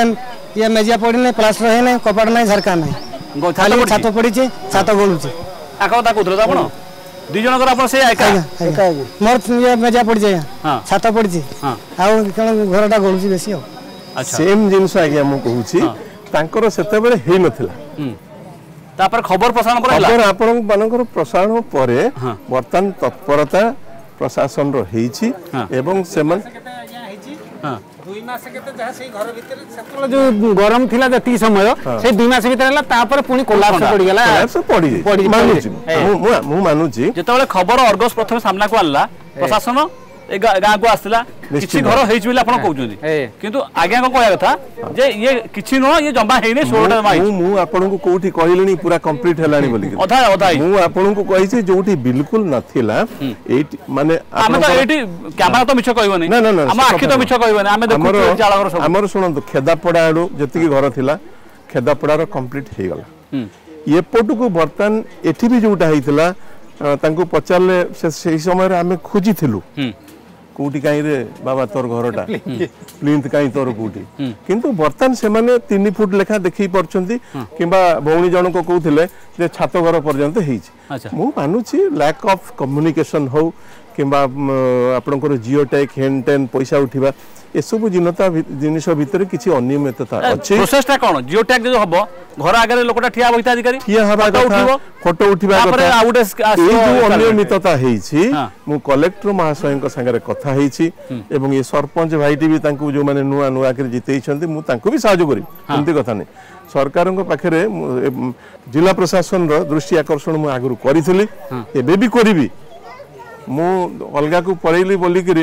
ये मेजिया पड़ी नहीं प्लास्टर है नहीं कपाट नहीं झरका नहीं खाली छात पड़ी छात गलुचे आका कथा कहते आप दुई जन आप मोर ये मेजिया पड़ी जाए छात पड़ी घरटा गलुची बेसी सेम जिनस आज्ञा मु कहूँ सेतेबेले हेई नथिला तापर खबर प्रसारण पर खबर आपण मानकर प्रसारण पर वर्तमान तत्परता प्रशासन रो हेइछि एवं सेमन दुई मास केते जहा से घर भीतर सेतल जो गरम थिला जति समय से दुई मास भीतर हला तापर पुनी कोलाप्स पड़ी गेला कोलाप्स पड़ी पड़ी मानुछि मु मु मानुछि जेतेबेले खबर अर्गस प्रथम सामना को आला प्रशासन ए गाँ को आसला किछि घर हेइछ बिले आपण कहउछन किंतु आज्ञा को कहया कथा जे ये किछि न ये जम्बा हेइने सोळटा माइ मु मु आपण को कोठी कहिलेनी पूरा कंप्लीट हेलानी बोली अधा अधा मु आपण को कहि छै जोठी बिल्कुल नथिला एटी माने हम तो एटी कैमरा तो मिछ कहबनी ना ना हम आखि तो मिछ कहबनी हम देखु चाला घर सब हमर सुनंतु खेदापड़ा आडू जति की घर थिला खेदापड़ा रो कंप्लीट हे गला ये पटु को बर्तन एठी भी जोटा हेतिला तांको पचारले से समय आमे खोजी थिलु कोटी कहीं रे बाबा तोर घरटा प्लिंथ कहीं तोर कोटी किंतु बर्तन से माने तीन फुट लेखा देखि परछंती किबा भौणी जन को कहउथिले जे छात घर पर्यंत हेछि मु मानुछि लैक ऑफ कम्युनिकेशन हो किबा आपनकर जियो टैग हैंड टेन पैसा उठिबा ए सब जिनता जिनिस भितर किछि अनियमितता अछि प्रोसेसटा कोन जियो टैग जो हबो घर आगे लोकटा ठिया बहिता अधिकारी ठिया हबा कथा फोटो उठिबा कथा आउटे ए जो अनियमितता हेछि मु कलेक्टर महाशयक संगे कथा हेछि एवं ये सरपंच भाईटी भी तांकु जो माने नुआ नुआ के जितेइ छथि मु तांकु भी सहायता करी एंती कथा नै सरकार को पाखरे जिला प्रशासन रो दृष्टि आकर्षण मु आगरु करिथिली एबे भी करिबी मु अलगा को परेली बोली करी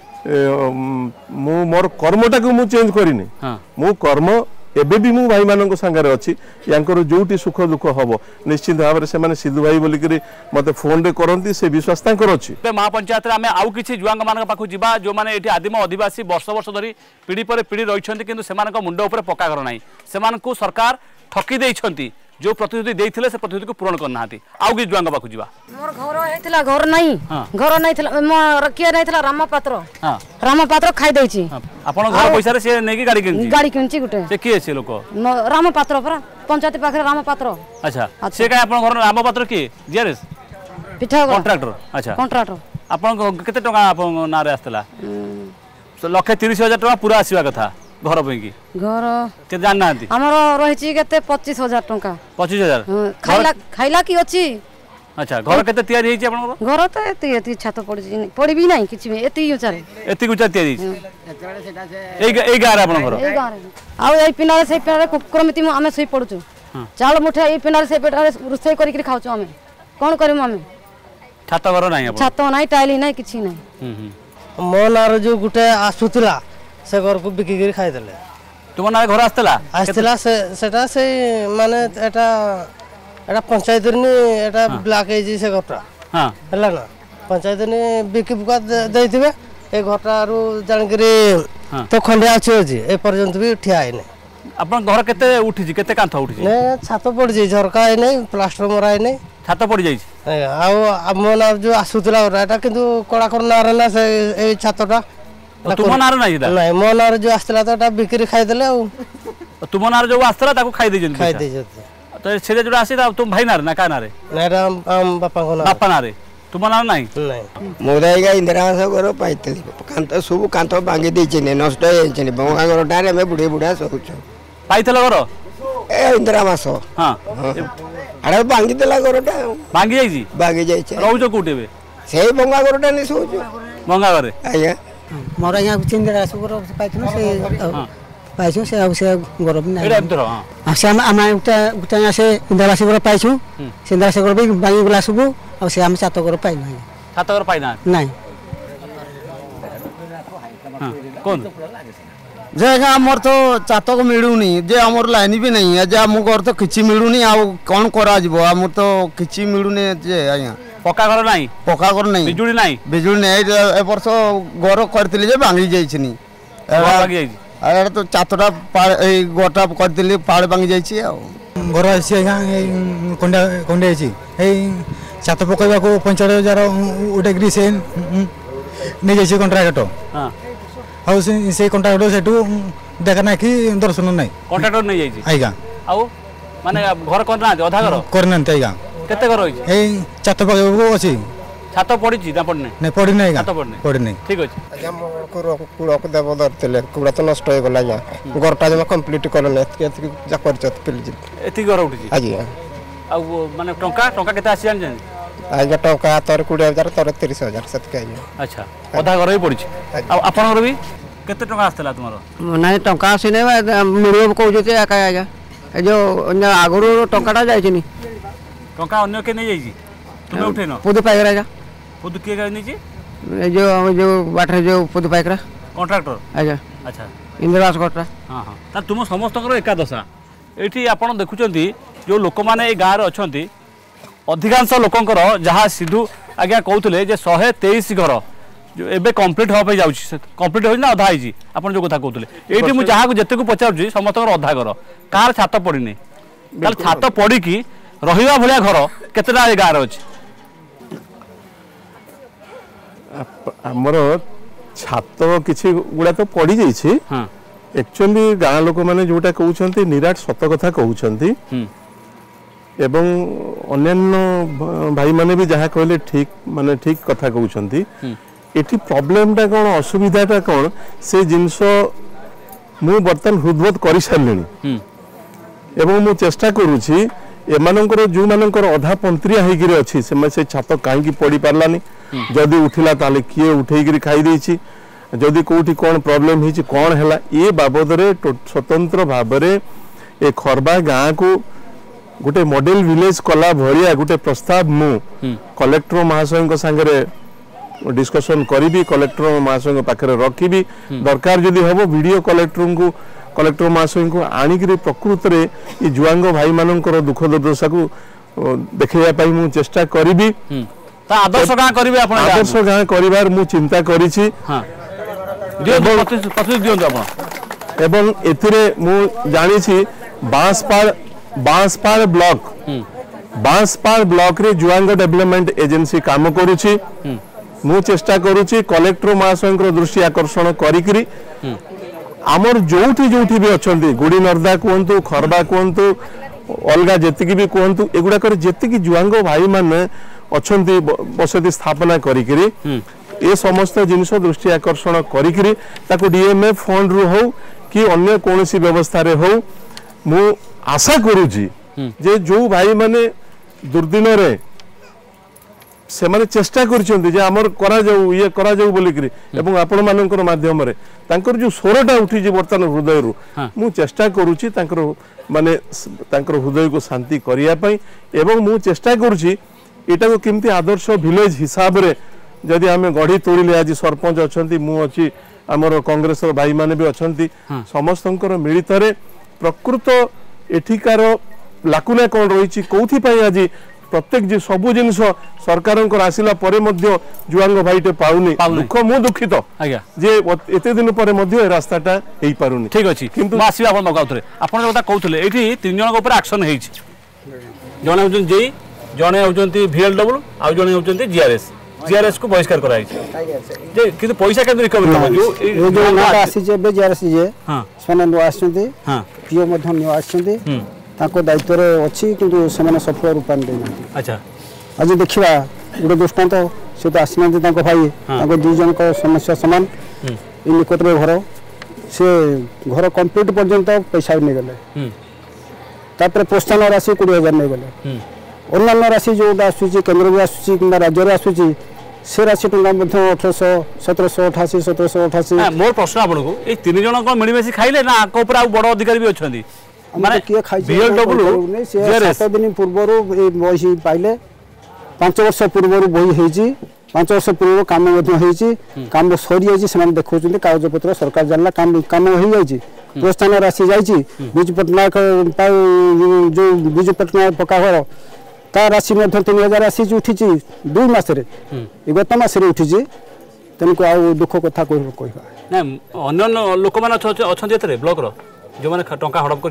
मु मोर कर्मटा को मु चेंज करिनी मु कर्म एबे भी मु भाई मानन को संगे अछि यांकर जोटी सुख दुख हबो निश्चित भाव रे से माने सिद्धू भाई बोली करी मते फोन रे करंती से विश्वास तांकर अछि बे महापंचायत रे हमें आउ किछि जुआंग मानन पाखु जिबा जो माने एठी आदिम आदिवासी वर्ष वर्ष धरी पीढ़ी पर पीढ़ी रहिछंती किंतु सेमान को मुंडो ऊपर पक्का घर नाही सेमान को सरकार ठकी देइछंती जो प्रतिश्रुति देइथिले से प्रतिश्रुति को पूर्ण करना हाती आउ कि जुआंग पाखु जिबा मोर घर हेतिला घर नाही घर नाही थिला मोर किए नाही थिला रामपात्र हां रामपात्र खाइ दैछि आपण घर पैसा रे से नेकी गाड़ी किनछि गाड़ी किनछि गुटे से किए छै लोक रामपात्र परा पंचायत पाखरे रामपात्र अच्छा से काय आपण घर रामपात्र की जीआरएस पिठा कॉन्ट्रैक्टर अच्छा कॉन्ट्रैक्टर आपण केते टका आपण ना रे आस्तला लक्षे तीस हजार टका पूरा आसीबा कथा घर पे की घर के जान नांती हमर रहिछि केते पच्चीस हजार टका पच्चीस हजार खाइला खाइला की अछि अच्छा घर केते तैयारी हेछि आपण घर तो एते एते छात पड़ी पड़ी भी नहीं किछि एते ऊंचा रे एते ऊंचा तैयारी ए ए गार आपण घर ए गार आ ए पिनारे से पिनारे कुक्रमिति हम सही पडुछु चाल मुठा ए पिनारे से पिनारे रुसई करी करी खाउछु हम कोन करिम हम छात घर नाही आपण छात नाही टाइली नाही किछि नाही हम मो नार जो गुटे आसुतला से घर को बिकी करी खाइ देले तुम ना घर आस्तला आस्तला से सेटा से माने एटा एटा पंचायत नि एटा ब्लॉक हे जी से घरटा हां हला ना पंचायत नि बिकी बुका दैथिबे ए घरटा रु जान करी तो खंडिया अछि जी ए पर्यंत भी ठिया है नै अपन घर केते उठी जी केते कांथ उठी जी नै छात पड़ जी झरका है नै प्लास्टर मरा है नै छात पड़ जाई ए आउ हमना जो आसुतला एटा किंतु कोड़ा कर ना रहला से ए छातटा तुम नार नाही दा नाही मो नार जो आस्तला तो बिक्री खाइ देले आ तुम नार जो आस्तला ताको खाइ देजन खाइ देजन तो छेले जो आसी तुम भाई नार ना का नारे ना राम हम बापा को ना बापा नारे तुम नार नाही नाही मोदाईगा इंदिरा आवास घर पाइतली कांत सब कांत भांगी देछने नष्ट हे छने बंगा घर डारे में बुढ़े बुढ़ा सोच पाइतल घर ए इंदिरा आवास हां अरे भांगी देला घरटा भांगी जाई जी भांगी जाई छे रहउ जो कोटेबे सेही बंगा घरटा नि सोच बंगा घरे आया मोरा यहाँ चिंदरा सुगर पाइछु से पाइछु से अब से गरम नै एडा एमतर हां से हम हम उटा उटा यहाँ से इंदिरा सुगर पाइछु इंदिरा सुगर भी बांगी गला सुबु अब से हम सात घर पाइ नै सात घर पाइ ना नै हां कोन जे हमर तो चातक मिलुनी जे हमर लाइन भी नहीं है जे हम घर तो किछि मिलुनी आ कोन करा जबो हम तो किछि मिलुनी जे आया पक्का घर नाही पक्का घर नहीं बिजुली नाही बिजुली नहीं ए वर्ष घर करथिले जे भांगी जाइछनी भांगी जाइछि अरे तो चातटा ए गोटा करथिले पाड़ भांगी जाइछि आ घर आसी आज्ञा कोंडा कोंडा आइछि ए छात पकैबा को पचास हजार उठे ग्री से नै जाइछि कॉन्ट्रैक्ट हां हाउ से से कॉन्ट्रैक्ट सेटू देखा ना कि दर्शन नहीं कॉन्ट्रैक्टर नहीं जाइए आइगा आउ माने घर करना अधा घर करना आइगा केते घर होई ए छात पकाबो अछि छात पड़ी ना पड़ने नहीं पड़ी नहीं छात पड़ने पड़ी नहीं ठीक अछि आज्ञा मोर कुड़ा को देव धरतिले कुड़ा तो नष्ट हो गला आज्ञा घरटा जमा कंप्लीट करले केति जा करचत प्लीज एति घर उठी आज्ञा आ माने टंका टंका केते आसी जान आज्ञा टंका तोर बीस हज़ार तोर तीस हज़ार सतके आज्ञा अच्छा अधा घर ही पड़ी आ आपन घर भी केते टंका आस्तला तुमारो नहीं टंका आसी नै मिलियो कहू जते आका आज्ञा ए जो आगरो टंकाटा जाय छिनी टंका अन्य के नहीं जाई छी तुमे उठेनो पुदु पाइकरा आज्ञा पुदु के गाय नहीं छी ए जो जो बाटरे जो पुदु पाइकरा कॉन्ट्रैक्टर आज्ञा अच्छा इंदिरावास कोटा हां हां त तुम समस्त एकादशा एठी आपण देखुचंती जो लोक माने ए गाँव अच्छी अधिकांश लोकंकर जहाँ सिधु आज्ञा कहते जे शहे तेईस घर जो एबे कंप्लीट होगा जाऊँ कंप्लीट हो अधा होती आप जो कथा कहते ये मुझे जहाँ जिते को पचार समस्त अधा घर कार छात पड़नी छात पड़ी रहा भाया घर केतेटा ए गाँव अच्छे आमर छात किसी गुड़ा तो पड़ जाइए एक्चुअली गाँ लोक मैंने जोटा कहते निराट सत कथा कहते एवं अन्यान्य भाई माने भी जहाँ कहले ठीक माने ठीक कथा कहते एटी प्रॉब्लम टा कौन असुविधाटा कौन से जिनस मु बर्तन हृदबोध कर सारे एवं मु चेष्टा करुँची एमानकर जो मानकर अधा पंत्रिया होकर अच्छी से छात कहीं पड़ पारानी जदि उठिला ताले किए उठेक खाई देछि जदि कोठी कौन प्रॉब्लम होती कौन है ये बाबद स्वतंत्र भाव ए खरबा गाँ को गोटे मॉडल विलेज कला भरिया गोटे प्रस्ताव मु कलेक्टर महाशय सांगे डिस्कशन करी कलेक्टर महाशय पाखे रखी दरकार जदि हम वीडियो कलेक्टर को कलेक्टर महाशय को आणिक प्रकृत में ये जुआंग भाई मानकर दुख दुर्दशा को देखा मु चेष्टा करी आदर्श गाँ करेंगे आदर्श गाँ कर मु चिंता करी एवं एथिरे मु जानी बांसपाड़ बांसपाड़ ब्लॉक बांसपाड़ ब्लॉक रे जुआंग डेवलपमेंट एजेंसी काम करुची मु चेष्टा करुची कलेक्टर महाशय दृष्टि आकर्षण करी आमर जोठी जोठी भी अच्छा गुड़ी नर्दा कहतु खरबा कहतु अलगा जी भी कहतु एगुड़ाक जी जुआंग भाई मैंने अच्छा बसति स्थापना करी ये समस्त जिनस दृष्टि आकर्षण करी डीएमएफ फंड रु हो कि अन्य कौन सी व्यवस्था रे हो मु आशा करुची जे जो भाई माने दुर्दिन रे से माने चेष्टा करछन्ती जे हमर करा जाऊ ये करा जाऊ बोली करी एवं आपण मानकर माध्यम रे तांकर जो स्वरटा उठी जे वर्तमान हृदय रु मु चेष्टा करुची तांकर माने तांकर हृदय को शांति करिया पई एवं मु चेष्टा करुची एटा को केमती आदर्श विलेज हिसाब रे जदि आम गढ़ी तोड़िले आज सरपंच अच्छा मु अच्छी आमर कांग्रेस भाई माने भी अच्छा समस्त मिलित प्रकृत एठिकार लाकुना कौन रही कौथि आज प्रत्येक जी सबु जिनस सरकार आसला जुआंग भाईटे पाउनी दुख मु दुखित जे एते दिन पर रास्ताटा हो पारुनी ठीक अच्छे किंतु आसवे आप कथा कहते ये तीन जन एक्शन हो जड़े हूँ जे जड़े हूँ भिएलडब्ल्यू आउ जड़े हूँ जीआरएस जीआरएस को बहिष्कार कराई जे किंतु पैसा केंद्र रिकवरी हो जो ए जो नाटा आसी जे बे जीआरएस जे हां सने नो आछन्ती हां पिओ मध्य नो आछन्ती ताको दायित्व रे अछि किंतु समान सफल रूपान दे नांती अच्छा आज देखिबा गुडे दृष्टांत से तो आसनांती ताको भाई ताको दु जन को समस्या समान इ निकट रे घर से घर कंप्लीट पर्यंत पैसा नै गले तापर प्रोत्साहन राशि बीस हज़ार नै गले अन्य राशि जो आसूँ केन्द्र भी आसूँ कि राज्य में आसूँ से राशि टंका अठरश सतरश अठाशी सतरश अठाशी मोर प्रश्न आपको ये तीन जन कौन मिलमिशी खाइले ना आक ऊपर बड़ अधिकारी भी अच्छा माने किए खाई सात दिन पूर्व बही पाइले पांच वर्ष पूर्व बही होती पांच वर्ष पूर्व कम कम सरी जाइए देखा कागज पत्र सरकार जानला कम कम हो जाए प्रोत्साहन राशि जाइए विजु पट्टनायक जो विजु पट्टनायक पक्का घर ता राशि तीन हजार आसी उठी दुई मसरे गत मसरे उठी तेणुक आ दुख कथा कहवा अन्य लोक मैंने ब्लॉक जो मैंने टंका हड़प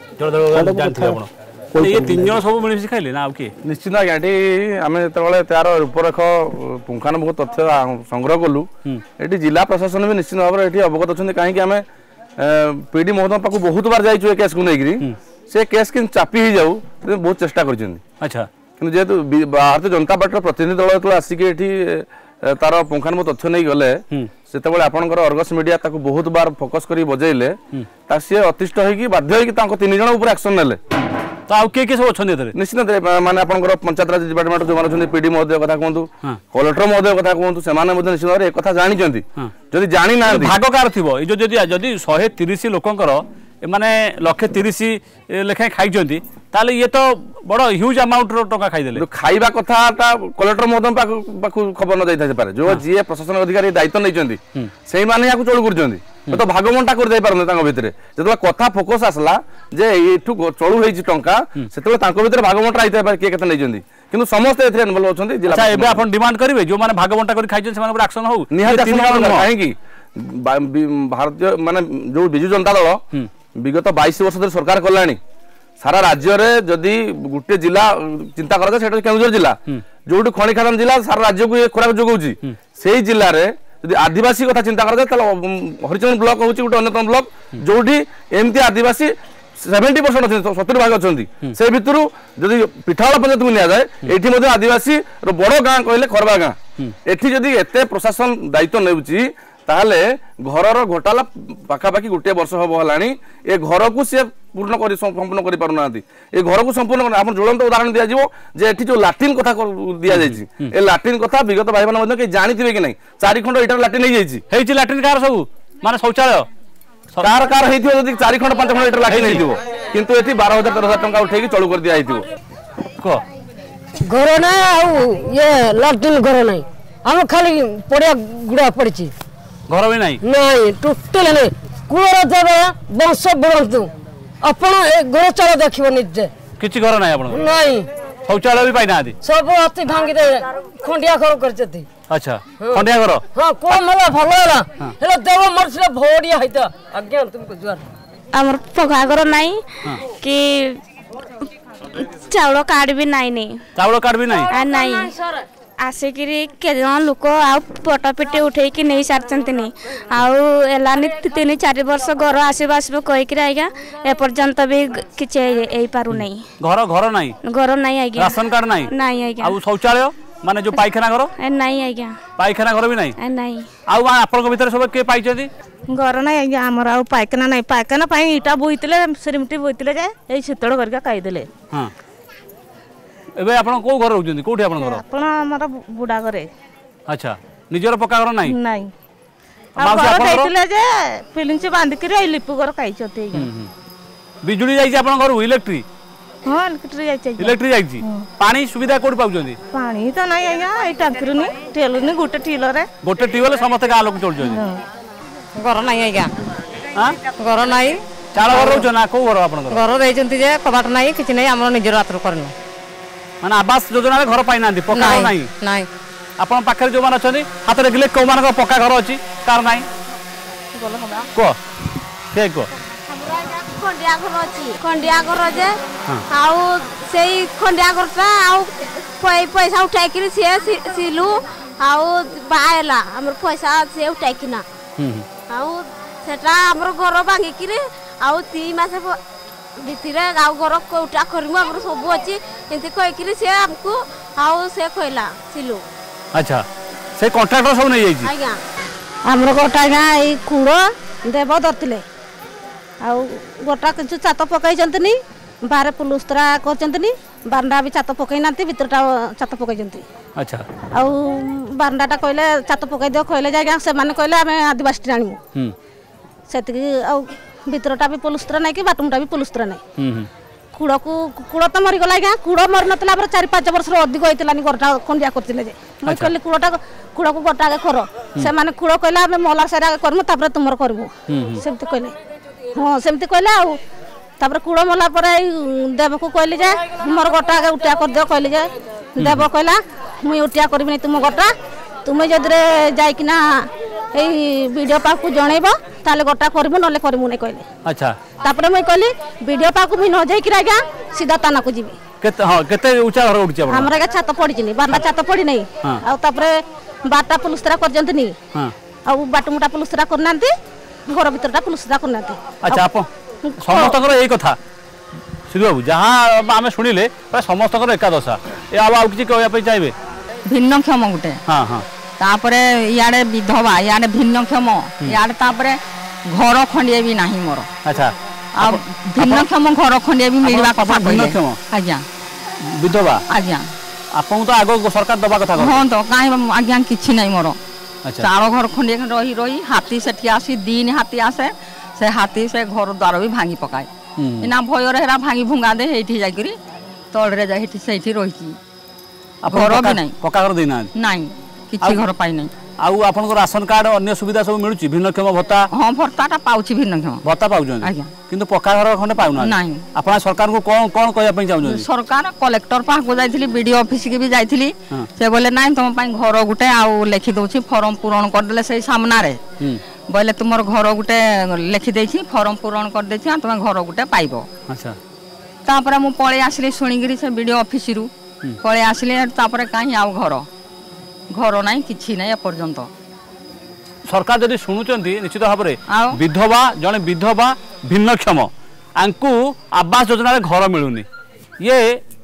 कर ये तीन जन सब मिलमिशी खाइले ना किए निश्चित आज्ञा ये आम जो तार रूपरेख पुंखानुपुंख तथ्य संग्रह कलु ये जिला प्रशासन भी निश्चित भाव में अवगत अच्छा कहीं आम पीडी महोदय पाक बहुत बार जाइए केस को लेकिन से केस कि चापी ही जाऊ बहुत चेष्टा कर। अच्छा कि जेहेतु भारतीय जनता पार्टी प्रतिनिधि दल जो आसिक तार पुंखानुपुंख तथ्य नहीं गले से आपंकर अर्गस मीडिया ताको बहुत बार फोकस कर बजेले सी अतिष्ट होगी बाध्य होगी तीन जन उपर एक्शन नेले तो आउ के के सब अच्छे निश्चित माने आपनकर पंचायत राज डिपार्टमेंट जो माने पीडी महोदय कथा कहतु कलेक्टर महोदय कथा कहतु से माने निश्चित भाव एक कथा जानी जदि जानी ना भाग कार थी जदि शहे तीस लोकंकर माने लक्षे तीस लेखाएं खाई ताले ये तो बड़ ह्यूज अमाउंट रो टका खाई देले खाइबा कथाटा कलेक्टर महोदय पाखु खबर न जाई पारे जो जी प्रशासन अधिकारी दायित्व नहीं से माने याकु चलू कर तो भागमंटा कर दे पारन तांको भितरे जतला कथा फोकस आसला जे एठु चलू हेछि टंका सेतले तांको भितरे भागमंटा आइते पारे के केते नै जंदी किंतु समस्त एथरे इन्वॉल्व होछंती जिला। अच्छा एबे आपण डिमांड करिवे जो माने भागमंटा करि खाइ से माने पर एक्शन हो निहात एक्शन काहे कि भारतीय माने जो बिजु जनता दल विगत बाईस वर्ष धरि सरकार कलानी सारा राज्य रे जदि गुटे जिला चिंता करा सेटा केंदुझर जिला जोठी खणी खादान जिला सारा राज्य को खराब जोगौची सेही जिल्ला रे यदि आदिवासी कथा चिंता करा जाए हरिचंद ब्लॉक होची गोटे अन्यतम ब्लॉक जोठी एमती आदिवासी सेवेन्टी परसेंट अच्छे सतुरी भाग अच्छा से भितर जदि पिठावाड़ा पंचायत को निया जाए ये आदिवासी बड़ गाँ कहले खरबा गाँ एठी जदि एते प्रशासन दायित्व नेउची ताहले घरर घोटाला पाखापाखि गोटे वर्ष हम हलानी ए घर को सी पूर्ण कर संपूर्ण कर पारना ए घर को संपूर्ण आप ज्वलंत उदाहरण दिया जीवो जे एठी जो लाट्रिन कथा दिया जायछि ए लाट्रिन कथा विगत भाई मान मध्ये के जानिथिबे कि नहीं चारि खंड इटर लाट्रिन नहीं जायछि हेछि लाट्रिन कार सब माने शौचालय कार कार हेथिबो जदि चारि खंड पांच खंड इटर लाट्रिन हेथिबो किंतु एठी बारह हजार तेरह हजार टंका उठेकी चालू कर दिया हेथिबो को घर ना आउ ये लाट्रिन घर नहीं हम खाली पड़िया गुड़ा पड़छि घर भी नहीं नहीं टोटल नहीं कुआर देवे वंश बढ़तु अपन घर चल देखिबो निजे किछि घर नहीं अपन नहीं शौचालय भी पाइना सब अति भांगी दे खंडिया घर करछथि। अच्छा खंडिया घर हां कोन होला भलो होला हेले देव मरछले भोडिया हैता आज्ञा तुमको जुआर हमर पगा घर नहीं कि चाउल कार्ड भी नहीं नहीं चाउल कार्ड भी नहीं नहीं आसिकी के लोक आ पटापिटी उठेकी नहीं सारी आलानी तीन चार वर्ष घर आसब आसब कहीकि आज्ञा एपर्यंत भी किसी पारु नहीं घर घर नहीं घर नहीं आज्ञा राशन कार्ड नहीं नहीं आज्ञा शौचालय माने जो पाइखाना घर नहीं आज्ञा पाइखाना घर भी नहीं नहीं आउ आपन भीतर सब के पाइछथि घर नहीं आज्ञा हमर आ पाइखाना नहीं पाइखाना पाई इटा बोइतले सिरमटी बोइतले जे ए शीतल करके काई देले। हां एबे आपण को घर रहउछन कोठी आपण घर आपण हमर बुडा घरे। अच्छा निजर पक्का घर नहीं नहीं आ घर देइतले जे फिलिंग से बांध के लिपु घर काई छते बिजुली जाई आपण घर इलेक्ट्रिक हां इलेक्ट्रिक जाई इलेक्ट्रिक जाई पानी सुविधा कोड पाउछन पानी तो नहीं आज्ञा ए टंकी नी टेल नी गोटे टीलर रे गोटे टीवल समस्त गां लोग चल जन घर नहीं आज्ञा हां घर नहीं चाळ घर रहउछन ना को घर आपण घर घर देइचंती जे कबाट नहीं किछ नहीं हमर निजर रात्र करनो माने आवास योजना रे घर पाइ नांदी पक्का घर नहीं नहीं आपण पाखरे जो मान अछनी हाथ रे गिले को मान पक्का घर अछि कार नहीं बोलो हमरा को के को खंडिया घर अछि खंडिया घर जे आउ सेई खंडिया घरटा आउ पैसा उठाई कि से सिलु आउ बायला हमर पैसा से उठाई किना आउ सेटा हमर घर भांगी कि आउ तीन मास भितरे गाँव घर कोटा करमु हमर सब अछि एते कहि कि से हमको आउ से कहला सिलु। अच्छा से कॉन्ट्रैक्टर सब नहीं जाई आज्ञा हमर गोटा गा ई कुड़ो देव दरतिले आउ गोटा किछु चात पकाई जंतनी बारे पुलुस्त्रा करचंतनी बांडा भी चात पकाई नांती भितरटा चात पकाई जंती। अच्छा आउ बांडाटा कहले चात पकाई दियो कहले जाय से माने कहले हमें आदिवासी राणीमु हम सेति आउ भितरटा भी पुलुस्त्रा नहीं कि बाटुमटा भी पुलुस्त्रा नहीं कूड़ को कूड़ तो मरी गला आज्ञा कूड़ मर नतला पर चार पांच वर्ष अधिक होइतलानी गोटा खंडिया करतिले जे मैं कहली कूड़टा कूड़ को गोटा आगे कर से माने कूड़ कहला हमें मोला सारा आगे करमु तापर तुमर करबु सेमति कहले हां सेमति कहले आ तापर कूड़ मोला पर देव को कहली जे मोर गोटा आगे उठा कर दे कहली जे देव कहला मुई उठा करबी तुम गोटा तुम जदरे जाई किना ए वीडियो पाक को जणेबो ताले गोटा करबो नले करबो नै कहले। अच्छा तापर मैं कहली वीडियो पाक भी न जाई कि आज्ञा सीधा ताना को जीबी केते हां केते ऊंचा घर उठछि आपण हमरा के छात पड़ी छि बारला छात पड़ी नै आ तापर बाटा पुलुस्त्रा कर जंतनी हां आ बाटमुटा पुलुस्त्रा करनांती घर भीतर पुलिसदा करना अच्छा आप समस्त यही कथा सिद्धू बाबू जहाँ आम शुणिले प्राय समस्त एकादशा ए आउ किसी कहवाई चाहिए भिन्नक्षम गोटे हाँ हाँ तापर इे विधवा इे भिन्नक्षम इे तापर घर खंडिए भी नहीं मोर अच्छा आ भिन्नक्षम घर खंडिए भी मिलवा कथा भिन्नक्षम आज्ञा विधवा आज्ञा आपन तो आगो सरकार दबा कथा हाँ तो कहीं आज्ञा किसी नहीं मोर चार घर खंडिए रही रही हाथी सेठी आसी दिन हाथी आसे से हाथी से घर द्वार भी भांगी पकाए इना भयर हेरा भांगी भुंगा दे हेठी जाकरी तळरे जा हेठी सेठी रही घर भी नहीं पक्का घर देना नहीं किछि घर पाई नहीं आउ आपन को राशन कार्ड अन्य सुविधा सब मिलुची भिन्नक्षम भत्ता हां भत्ताटा पाउची भिन्नक्षम भत्ता पाउजन आज्ञा किंतु पक्का घर खंडे पाउना नहीं आपन सरकार को कोन कोन कहया पई चाहउजन सरकार कलेक्टर पास को जाइथिली बीडीओ ऑफिस के भी जाइथिली से बोले नहीं तुम पई घर गुटे आउ लिखि दोछि फॉर्म पूरण कर देले से सामना रे बोले तुमर घर गुटे लिखि देछि फॉर्म पूरण कर देछि तुम घर गुटे पाइबो अच्छा तापर मु पळे आसली सुणिगिरी से बीडीओ ऑफिस रु पळे आसली तापर काई आउ घर घर नहीं किछि नहीं पर्यंत सरकार जदि शुणुचंती निश्चित भाव में विधवा जड़े विधवा भिन्नक्षम आंकु आवास योजना घर मिलूनी ये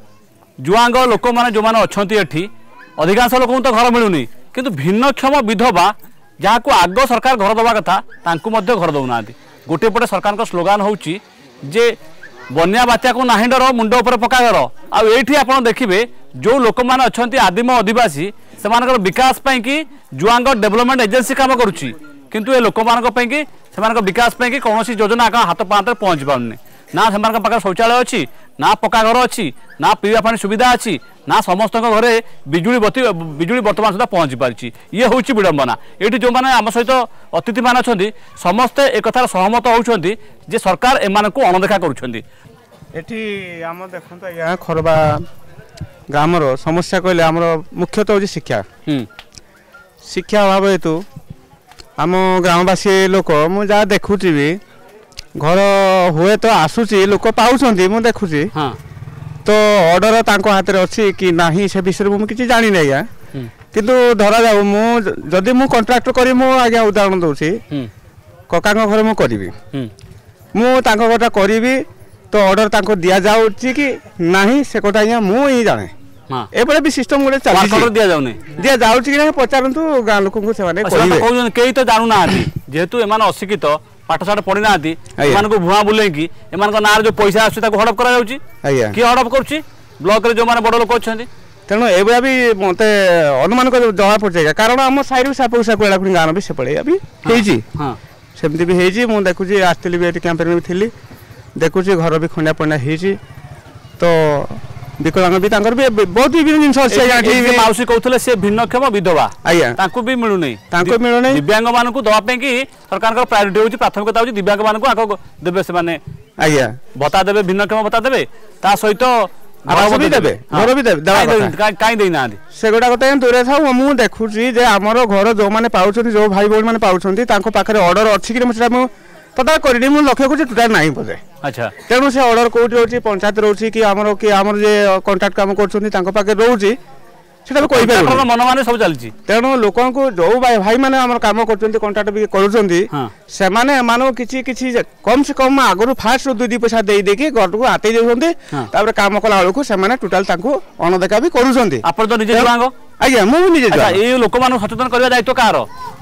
जुआंग लोक मैंने जो मैंने अच्छा एठी अधिकांश लोक तो घर मिलूनी किंतु भिन्नक्षम विधवा जहाँ को आग सरकार घर दवा कथा तांकु मध्य घर दौना गोटे पटे सरकार का स्लोगान होची जे बन्या बात्या को नाही डर मुंड उपर पका घर आठी आप देखिए जो लोक मैंने अच्छा आदिम आदिवासी से विकास पाई कि जुआंग डेवलपमेंट एजेंसी काम करुच्ची किंतु ए लोक मान विकास पाई कि कौन योजना हाथ पाते पहुँच पारनी ना से पाखे शौचालय अच्छी ना पक्का घर अच्छी ना पीवा पानी सुविधा अच्छी ना समस्त घरे बिजुली बत्ती बिजुली बर्तमान सुधा पहुँची पारी ये हूँ विडंबना ये जो मैंने आम सहित अतिथि मान अच्छा समस्ते एक कथार सहमत होती जे सरकार एम को अणदेखा करुँच देखते खरबा ग्रामर समस्या कहले आम मुख्यतः हूँ शिक्षा शिक्षा अभाव हेतु आम ग्रामवासी लोक मुझे देखुची भी घर हुए तो आसूची लोक पाँच मु देखुची तो ऑर्डर तांको हाथ में अच्छी कि नहीं से विषय में किसी जानी नहीं आज्ञा किंतु धरा जाऊ मुझे मु कंट्राक्टर करी मु आज्ञा उदाहरण दूसरी कका घर मु करी मु तांको घरटा करी तो ऑर्डर तांको दिया जाउची कि नहीं से कथा आज्ञा मु ही जाने एबले भी सिस्टम गोटे चली दिया जाउनी दिया जाउची कि पचारंतु गाँ लोक को सेमाने कहउजन केही तो जानु ना जेहेतु एमान अशिक्षित पाठशाठ पढ़ी ना एमान को भुआ बुले कि एमान को नार जो पैसा आछी ताको हड़प करा जाउची आज्ञा की हड़प करूची ब्लॉक रे जो माने बड़ लोक अछंती तेणु एबा भी मते अनुमान कर जवा पड़े कारण हम साइड साप सापेला गाँव भी से पड़े अभी हेजी हां सेमती भी हेजी मु देखुची आस्तिली भी एटी कैंपेन में थिली देखुची घर भी खंडिया पड़ना हेजी तो विकलांग भी तांकर भी बहुत विभिन्न जिनस अच्छे माउसी कहते से भिन्नक्षम विधवा आज्ञा तांको भी मिलुनी तांको मिलुनी दिव्यांग मान को दवा पे कि सरकार का प्रायोरिटी होची प्राथमिकता होची दिव्यांग मान को आको देबे से माने आज्ञा भत्ता देबे भिन्नक्षम भत्ता देबे ता सहित आवास भी देबे घर भी देबे काई देई ना से गोटा कथा दूरे था मु देखुची जे हमरो घर जो माने पाउछन जो भाई बोल माने पाउछन तांको पाखरे ऑर्डर अछि कि मुझे मु पता करिनी मु लक्ष्य को टोटाल नाही पजे अच्छा तेणु से ऑर्डर कोठी रहउची पंचायत रहउची कि हमरो कि हमर जे कांट्रैक्ट काम करछन तांको पाके रहउची सेटा कोइ पे मन माने सब चलची तेणु लोकन को जो भाई भाई माने हमर काम करछन कांट्रैक्ट भी करूछन से माने मानो किछि किछि कम से कम आगरु फास्ट दु दि पैसा देई देके घर को आते देउछन तापर काम कला वाला को से माने टोटाल तांको अनदेखा भी करूछन आपण तो निजे जुआंग आज्ञा मु निजे अच्छा ए लोक मानु सचेतन करबा दायित्व कार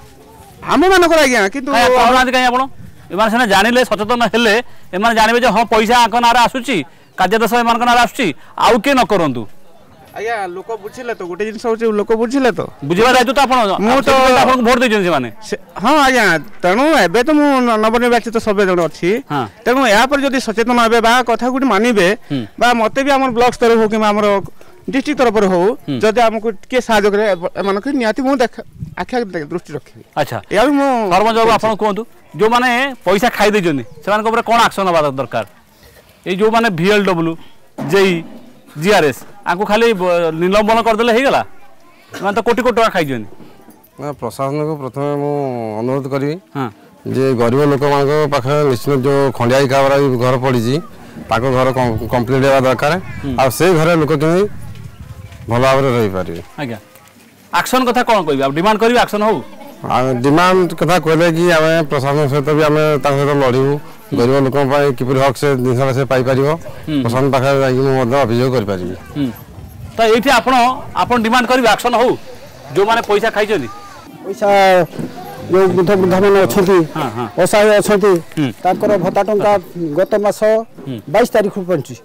हम माने कर आज्ञा किंतु करना काई आपण एमान सेना जानिले सचेतन हेले एमान जानिबे जे हां पैसा आंक नारा आसुची कार्यदश एमान नारा आसुची आउ के न करंतु आज्ञा लोक बुझिले तो गोटे जिंस होची लोक बुझिले तो बुझिबा दायित्व तो आपण मु तो आपण वोट देजन से माने हां आज्ञा तणु एबे तो मु नवनिर्वाचित सभ्य जण अछि तणु या पर जदी सचेतन हेबे बा कथा गुडी मानिबे बा मते भी हमर ब्लॉक स्तर हो कि हमर डिस्ट्रिक्ट तरफ हो जदि हमको के साहाय्य करे मन के नियाति मु देख आखिया दृष्टि रखी अच्छा या भी मु कर्मजोग आपण कोंतु जो माने पैसा खाई दे जनी सेमान को ऊपर कोन एक्शन होबा दरकार ए जो माने वीएलडब्ल्यू जेई जीआरएस आको खाली निलंबन कर देले हे गला मान तो कोटी कोटी टका खाई जनी प्रशासन को प्रथम मु अनुरोध करी हां जे गरीब लोक मान पाखे निश्चित जो खंडियाई काबरा घर पड़ी ताको घर कंप्लीट हेबा दरकार आ से घर लोक के भल भाव रही पारे आज्ञा एक्शन कथा कोन कहबी अब डिमांड करबी एक्शन हो डिमांड कथा कहले कि आम प्रशासन सहित भी आम सहित लड़ू गरीब लोक किपर हक से जिन से पाई प्रशासन पाखे अभियोग करी तो ये आप आप डिमांड करेंगे एक्शन हो जो मैंने पैसा खाई पैसा जो वृद्ध वृद्धा मैंने अच्छा असहाय अच्छा भत्ता टंका गत मास बाईस तारीख पहुंची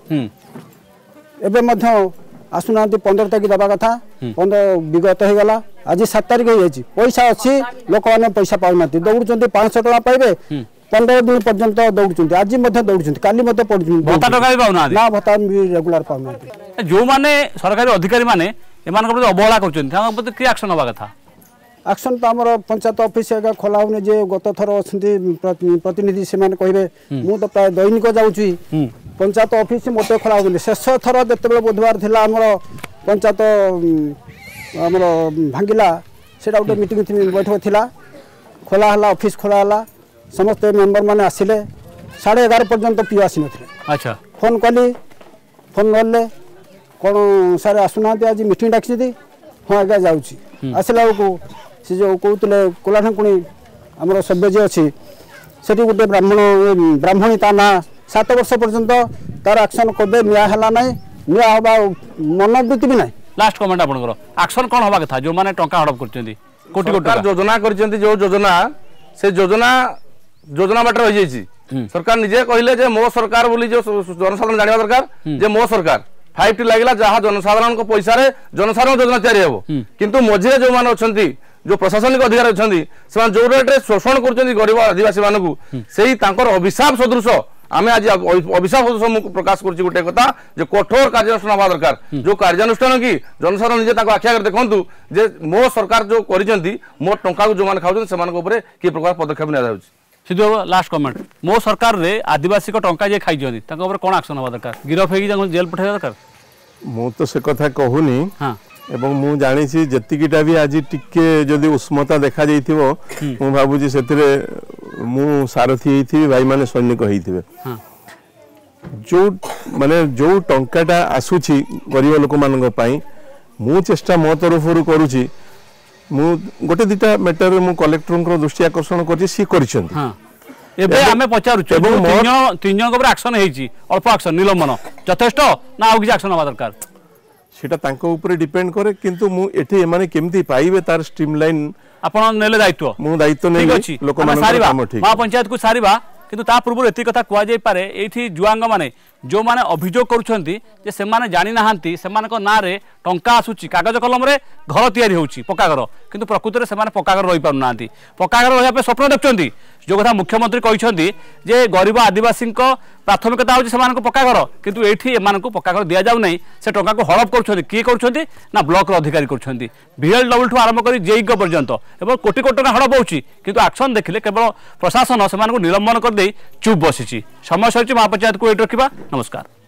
एवं आसुना पंद्रह तारीख दबा कथा पंद्रह विगत हो गला आज सात तारीख हो जाए पैसा अच्छी लोक मैंने पैसा पाऊना दौड़ पाँच सौ टाँग पाइबे पंद्रह दिन पर्यंत दौड़ आज दौड़ काली ना भत्ता रेगुलार पाऊना जो मैंने सरकारी अधिकारी मैंने अवहेला कर एक्शन तो आम पंचायत ऑफिस खोला होने जे गत थर अच्छा प्रतिनिधि से कहे मु तो प्राय दैनिक जाऊँगी पंचायत ऑफिस मत खोला होने शेष थर जो बुधवार थिला आमर पंचायत आमर भांगिला से गोटे मीटिंग बैठक थिला खोला हला ऑफिस खोला हला समस्त मेंबर माने आसिले साढ़े एगार पर्यंत पी आसी नथिले अच्छा फोन कली फोन गले कौन सारे आसुना आज मीटिंग डाकी हाँ आज्ञा जाऊँगी आसला बेलू से जो कहते कोलाठुणी आमर सभ्य जी अच्छी से गोटे ब्राह्मण ब्राह्मणी ता ना सात वर्ष पर्यंत तार एक्शन कदे निहला ना निहबा मनोवृत्ति भी ना लास्ट कमेंट आपनकर एक्शन कौन हवा कथा जो माने टंका हड़प करछंती कोटी कोटी योजना करछंती जो योजना से योजना योजना बाटर हो जाइछि सरकार निजे कहले जे मो सरकार बोली जो जनसाधारण जानिबा दरकार जे मो सरकार फाइव टी लगला जहाँ जनसाधारण को पैसा रे जनसाधारण योजना तैयारी हेबो किंतु मझे जो मान अछंती जो प्रशासनिक अधिकारी अछंती से जो रेट रे शोषण करछंती गरीब आदिवासी मानकू सेही तांकर अभिशाप सदृश आम आज अभिशाप सदृश प्रकाश करछि गोटे कथा जे कठोर कार्यानुष्ठान हवा दरकार जो कार्यानुष्ठान की जनसाधारण निजे ताको आखि आगे देखंतु जे मो सरकार जो करिसेंती मो टंका को जो मान खाउछन से मान को ऊपर की प्रकार पदक्षेप निया जाउछि सिद्धू लास्ट कमेंट मो सरकार रे आदिवासी को टंका जे खाई जंती ताको ऊपर कोन एक्शन हवा दरकार गिरफ हेगी जांग जेल पठाया दरकार मु तो से कथा कहूनी हाँ एवं मु जानी छि जतिकिटा भी आज टिके जदि उष्मता देखा जाइथिबो मु भाबुजी सेतिरे मु सारथी हेथि भाई माने सैनिक हेथिबे हाँ जो माने जो टंकाटा आसुछि गरीब लोक मानक पई मु चेष्टा मो तरफरु करूछि मु गोटे दिटा मैटर मु कलेक्टर को दृष्टि आकर्षण करछि सी करिसंती हां एबे हमें पचारु तीन तीन जन ऊपर एक्शन हेछि अल्प एक्शन निलंबन यथेष्ट ना आउ कि एक्शन हवा दरकार सेटा तांको ऊपर डिपेंड करे किंतु मु एठी माने केमती पाइबे तार स्ट्रीमलाइन आपण नेले दायित्व मु दायित्व नै लोक माने सारीबा मा पंचायत को सारीबा किंतु ता पूर्व एति कथा कुआ जाय पारे एठी जुआंग माने जो माने अभियोग करूछंती जे से माने जानि नाहंती से माने को ना रे टंका आसुची कागज कलम रे घर तयारी होउची पक्का घर किंतु प्रकृति रे से माने पक्का घर रही पारु नाहंती पक्का घर रहिया पे स्वप्न देखचंती जो कथा मुख्यमंत्री कहिसंती जे गरीब आदिवासी को प्राथमिकता होची सेमान को पक्का घर किंतु एठी एमान को पक्का घर दिया जाउ नै से टंका को हड़प करूछंती की करूछंती ना ब्लॉक रो अधिकारी करूछंती बीएल डबल टू आरंभ करी जेई को पर्यंत एवं कोटी कोटी टंका हड़प होउची किंतु एक्शन देखिले केवल प्रशासन सेमान को निलंबन कर दे चुप बसिची समय सहित महापंचायत को एट रखिबा नमस्कार।